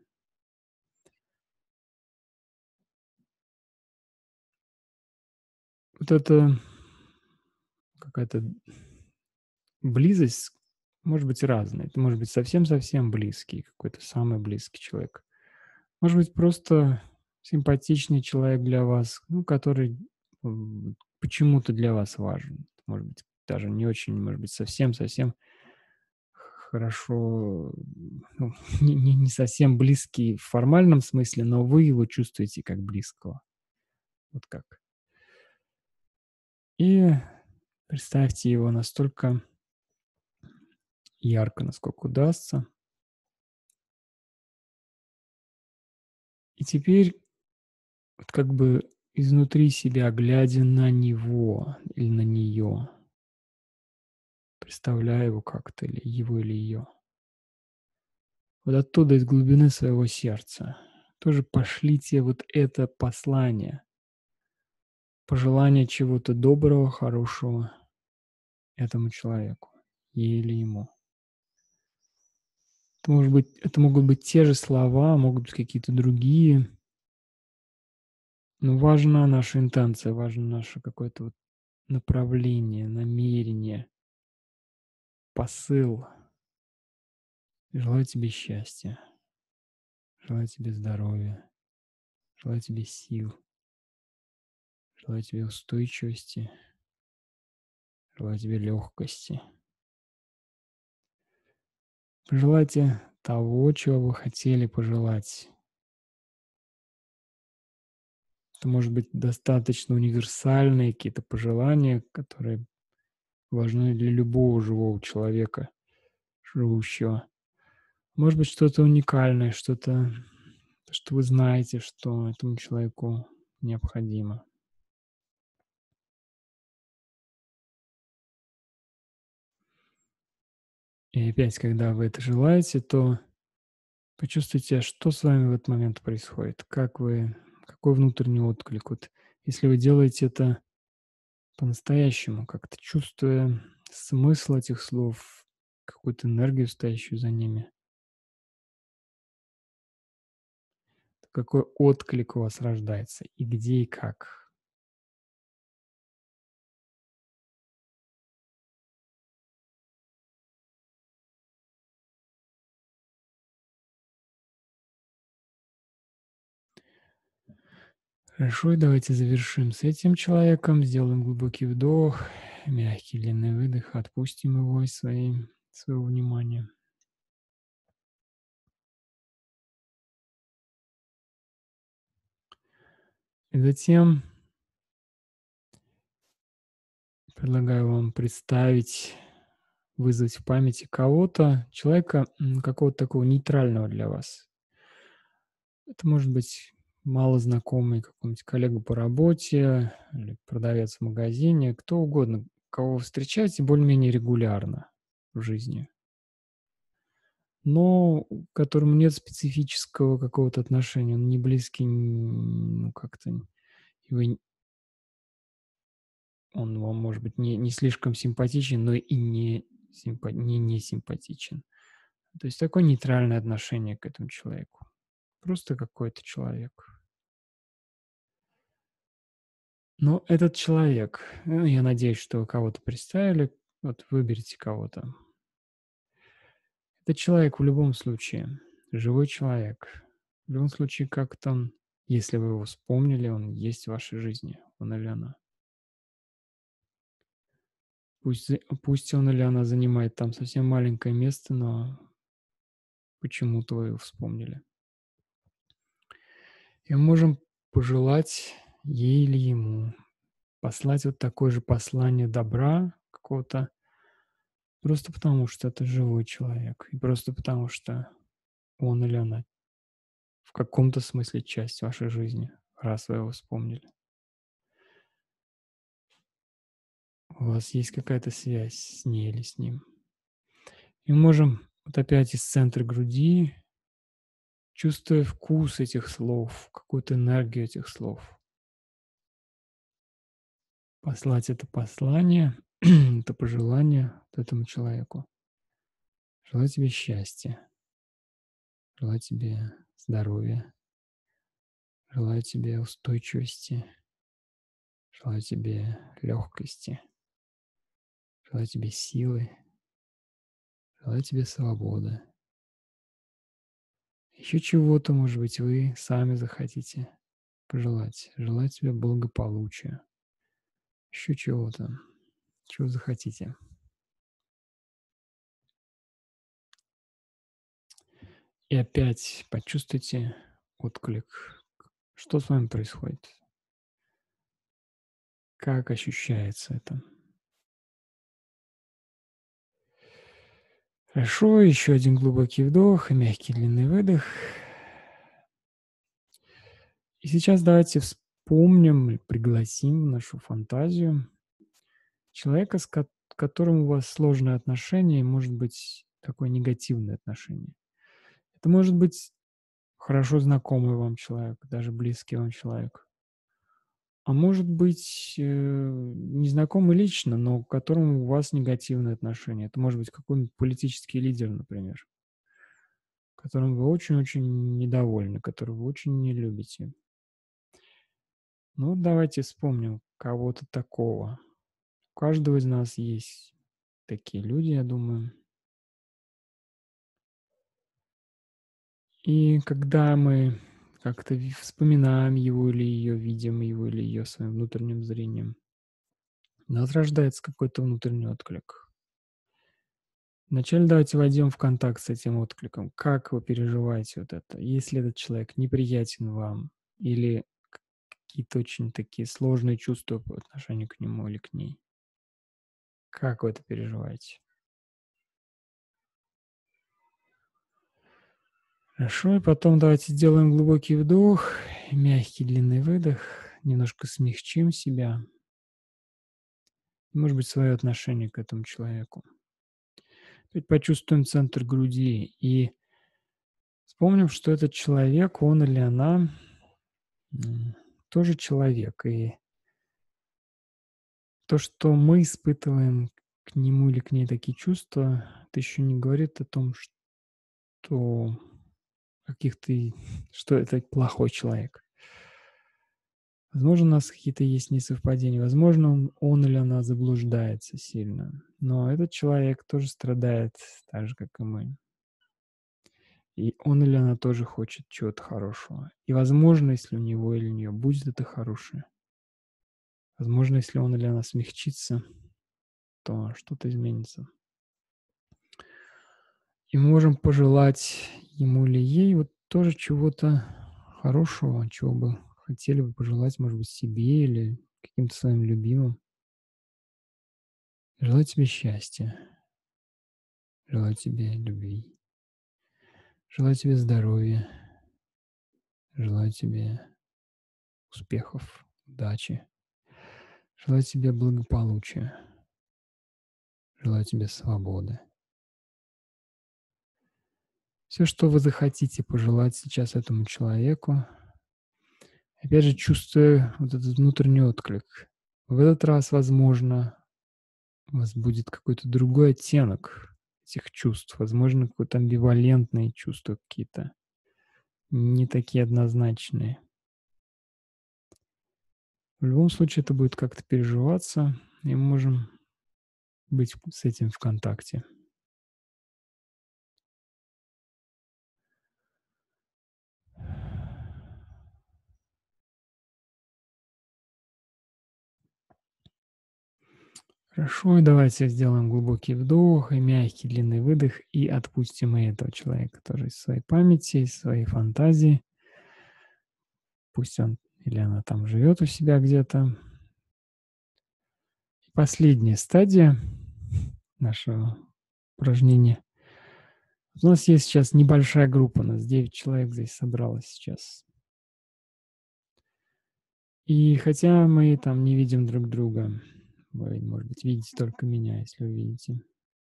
Вот это какая-то близость может быть разная. Это может быть совсем-совсем близкий, какой-то самый близкий человек. Может быть, просто симпатичный человек для вас, ну, который почему-то для вас важен. Может быть, даже не очень, может быть, совсем-совсем хорошо, ну, не совсем близкий в формальном смысле, но вы его чувствуете как близкого. Вот как. И представьте его настолько ярко, насколько удастся. И теперь вот как бы изнутри себя, глядя на него или на нее, представляя его как-то, или его, или ее. Вот оттуда, из глубины своего сердца, тоже пошлите вот это послание, пожелание чего-то доброго, хорошего этому человеку, ей или ему. Это могут быть те же слова, могут быть какие-то другие, но важна наша интенция, важно наше какое-то вот направление, намерение, посыл. Желаю тебе счастья, желаю тебе здоровья, желаю тебе сил, желаю тебе устойчивости, желаю тебе легкости. Пожелайте того, чего вы хотели пожелать. Это может быть достаточно универсальные какие-то пожелания, которые важны для любого живого человека, живущего. Может быть, что-то уникальное, что-то, что вы знаете, что этому человеку необходимо. И опять, когда вы это желаете, то почувствуйте, что с вами в этот момент происходит, как вы, какой внутренний отклик. Вот если вы делаете это по-настоящему, как-то чувствуя смысл этих слов, какую-то энергию, стоящую за ними, какой отклик у вас рождается, и где, и как. Хорошо, и давайте завершим с этим человеком, сделаем глубокий вдох, мягкий длинный выдох, отпустим его из своего внимания. И затем предлагаю вам представить, вызвать в памяти кого-то, человека, какого-то такого нейтрального для вас. Это может быть малознакомый какой-нибудь коллега по работе или продавец в магазине, кто угодно, кого вы встречаете более-менее регулярно в жизни, но к которому нет специфического какого-то отношения, он не близкий, ну, как-то и вы он вам, может быть, не слишком симпатичен, но и не симпатичен. То есть такое нейтральное отношение к этому человеку. Просто какой-то человек. Но этот человек, ну, я надеюсь, что вы кого-то представили, вот выберите кого-то. Этот человек в любом случае, живой человек. В любом случае, как-то он, если вы его вспомнили, он есть в вашей жизни, он или она. Пусть он или она занимает там совсем маленькое место, но почему-то вы его вспомнили. И мы можем пожелать ей или ему послать вот такое же послание добра какого-то, просто потому что это живой человек, и просто потому что он или она в каком-то смысле часть вашей жизни, раз вы его вспомнили. У вас есть какая-то связь с ней или с ним. И мы можем вот опять из центра груди, чувствуя вкус этих слов, какую-то энергию этих слов, послать это послание, это пожелание вот этому человеку. Желаю тебе счастья, желаю тебе здоровья, желаю тебе устойчивости, желаю тебе легкости, желаю тебе силы, желаю тебе свободы. Еще чего-то, может быть, вы сами захотите пожелать. Желаю тебе благополучия, еще чего-то, чего захотите. И опять почувствуйте отклик. Что с вами происходит? Как ощущается это? Хорошо, еще один глубокий вдох и мягкий длинный выдох. И сейчас давайте вспомним и пригласим в нашу фантазию человека, с которым у вас сложные отношения, и, может быть, такое негативное отношение. Это может быть хорошо знакомый вам человек, даже близкий вам человек. А может быть, незнакомый лично, но к которому у вас негативные отношения. Это может быть какой-нибудь политический лидер, например, которым вы очень-очень недовольны, которого вы очень не любите. Ну, вот давайте вспомним кого-то такого. У каждого из нас есть такие люди, я думаю. И когда мы как-то вспоминаем его или ее, видим его или ее своим внутренним зрением, у нас рождается какой-то внутренний отклик. Вначале давайте войдем в контакт с этим откликом. Как вы переживаете вот это? Если этот человек неприятен вам или какие-то очень такие сложные чувства по отношению к нему или к ней? Как вы это переживаете? Хорошо, и потом давайте сделаем глубокий вдох, мягкий длинный выдох, немножко смягчим себя, может быть, свое отношение к этому человеку. Теперь почувствуем центр груди и вспомним, что этот человек, он или она тоже человек. И то, что мы испытываем к нему или к ней такие чувства, это еще не говорит о том, что каких-то, что это плохой человек. Возможно, у нас какие-то есть несовпадения, возможно, он или она заблуждается сильно, но этот человек тоже страдает так же, как и мы. И он или она тоже хочет чего-то хорошего. И, возможно, если у него или у нее будет это хорошее, возможно, если он или она смягчится, то что-то изменится. И мы можем пожелать ему или ей вот тоже чего-то хорошего, чего бы хотели бы пожелать, может быть, себе или каким-то своим любимым. Желаю тебе счастья, желаю тебе любви, желаю тебе здоровья, желаю тебе успехов, удачи, желаю тебе благополучия, желаю тебе свободы. Все, что вы захотите пожелать сейчас этому человеку, опять же, чувствуя вот этот внутренний отклик. В этот раз, возможно, у вас будет какой-то другой оттенок этих чувств, возможно, какое-то амбивалентные чувства какие-то, не такие однозначные. В любом случае это будет как-то переживаться, и мы можем быть с этим в контакте. Хорошо, и давайте сделаем глубокий вдох и мягкий длинный выдох, и отпустим и этого человека тоже из своей памяти, из своей фантазии. Пусть он или она там живет у себя где-то. Последняя стадия нашего упражнения. У нас есть сейчас небольшая группа, у нас 9 человек здесь собралось сейчас. И хотя мы там не видим друг друга, вы, может быть, видите только меня, если вы видите.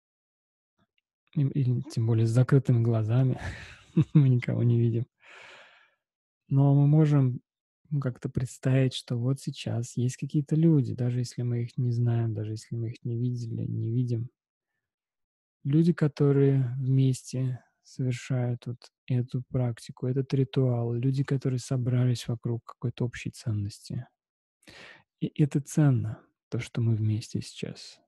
Или тем более с закрытыми глазами мы никого не видим. Но мы можем как-то представить, что вот сейчас есть какие-то люди, даже если мы их не знаем, даже если мы их не видели, не видим. Люди, которые вместе совершают вот эту практику, этот ритуал, люди, которые собрались вокруг какой-то общей ценности. И это ценно, то, что мы вместе сейчас.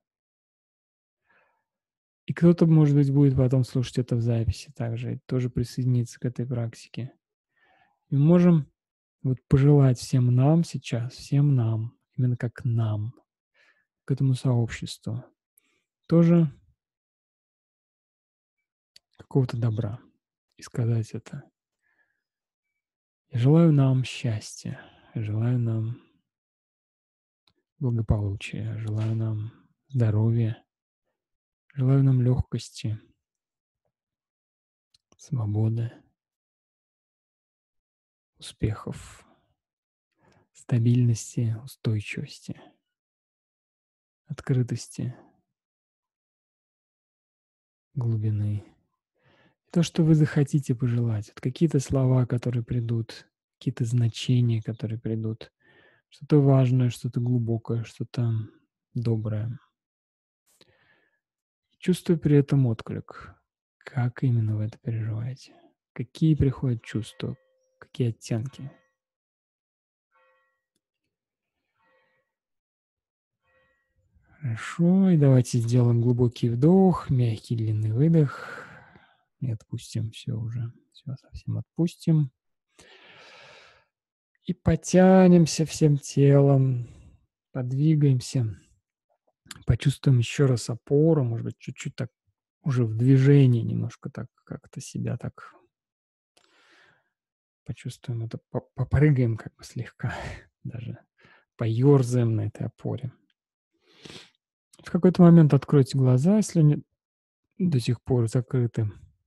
И кто-то, может быть, будет потом слушать это в записи также, и тоже присоединиться к этой практике. И мы можем вот пожелать всем нам сейчас, всем нам, именно как нам, к этому сообществу, тоже какого-то добра. и сказать это. Я желаю нам счастья, желаю нам благополучия, желаю нам здоровья, желаю нам легкости, свободы, успехов, стабильности, устойчивости, открытости, глубины. То, что вы захотите пожелать, вот какие-то слова, которые придут, какие-то значения, которые придут, что-то важное, что-то глубокое, что-то доброе. Чувствуя при этом отклик. Как именно вы это переживаете? Какие приходят чувства? Какие оттенки? Хорошо, и давайте сделаем глубокий вдох, мягкий длинный выдох. И отпустим все уже. Все совсем отпустим. И потянемся всем телом, подвигаемся, почувствуем еще раз опору, может быть, чуть-чуть так уже в движении немножко так как-то себя так почувствуем это, попрыгаем как бы слегка, даже поерзаем на этой опоре. В какой-то момент откройте глаза, если они до сих пор закрыты.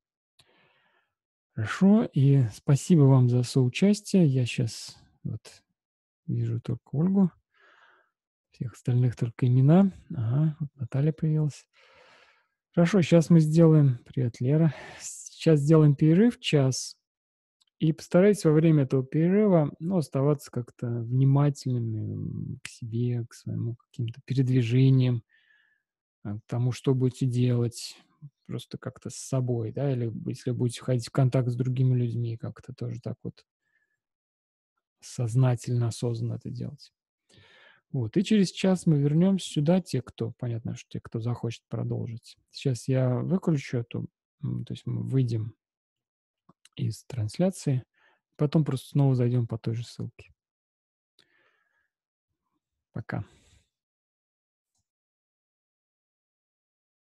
Хорошо, и спасибо вам за соучастие. Я сейчас вот вижу только Ольгу, всех остальных только имена. Ага, вот Наталья появилась. Хорошо, сейчас мы сделаем... Привет, Лера. Сейчас сделаем перерыв, час. И постарайтесь во время этого перерыва, ну, оставаться как-то внимательными к себе, к своему каким-то передвижениям, к тому, что будете делать, просто как-то с собой, да, или если будете входить в контакт с другими людьми, как-то тоже так вот сознательно, осознанно это делать. Вот, и через час мы вернемся сюда, понятно, что те, кто захочет продолжить. Сейчас я выключу эту, то есть мы выйдем из трансляции, потом просто снова зайдем по той же ссылке. Пока.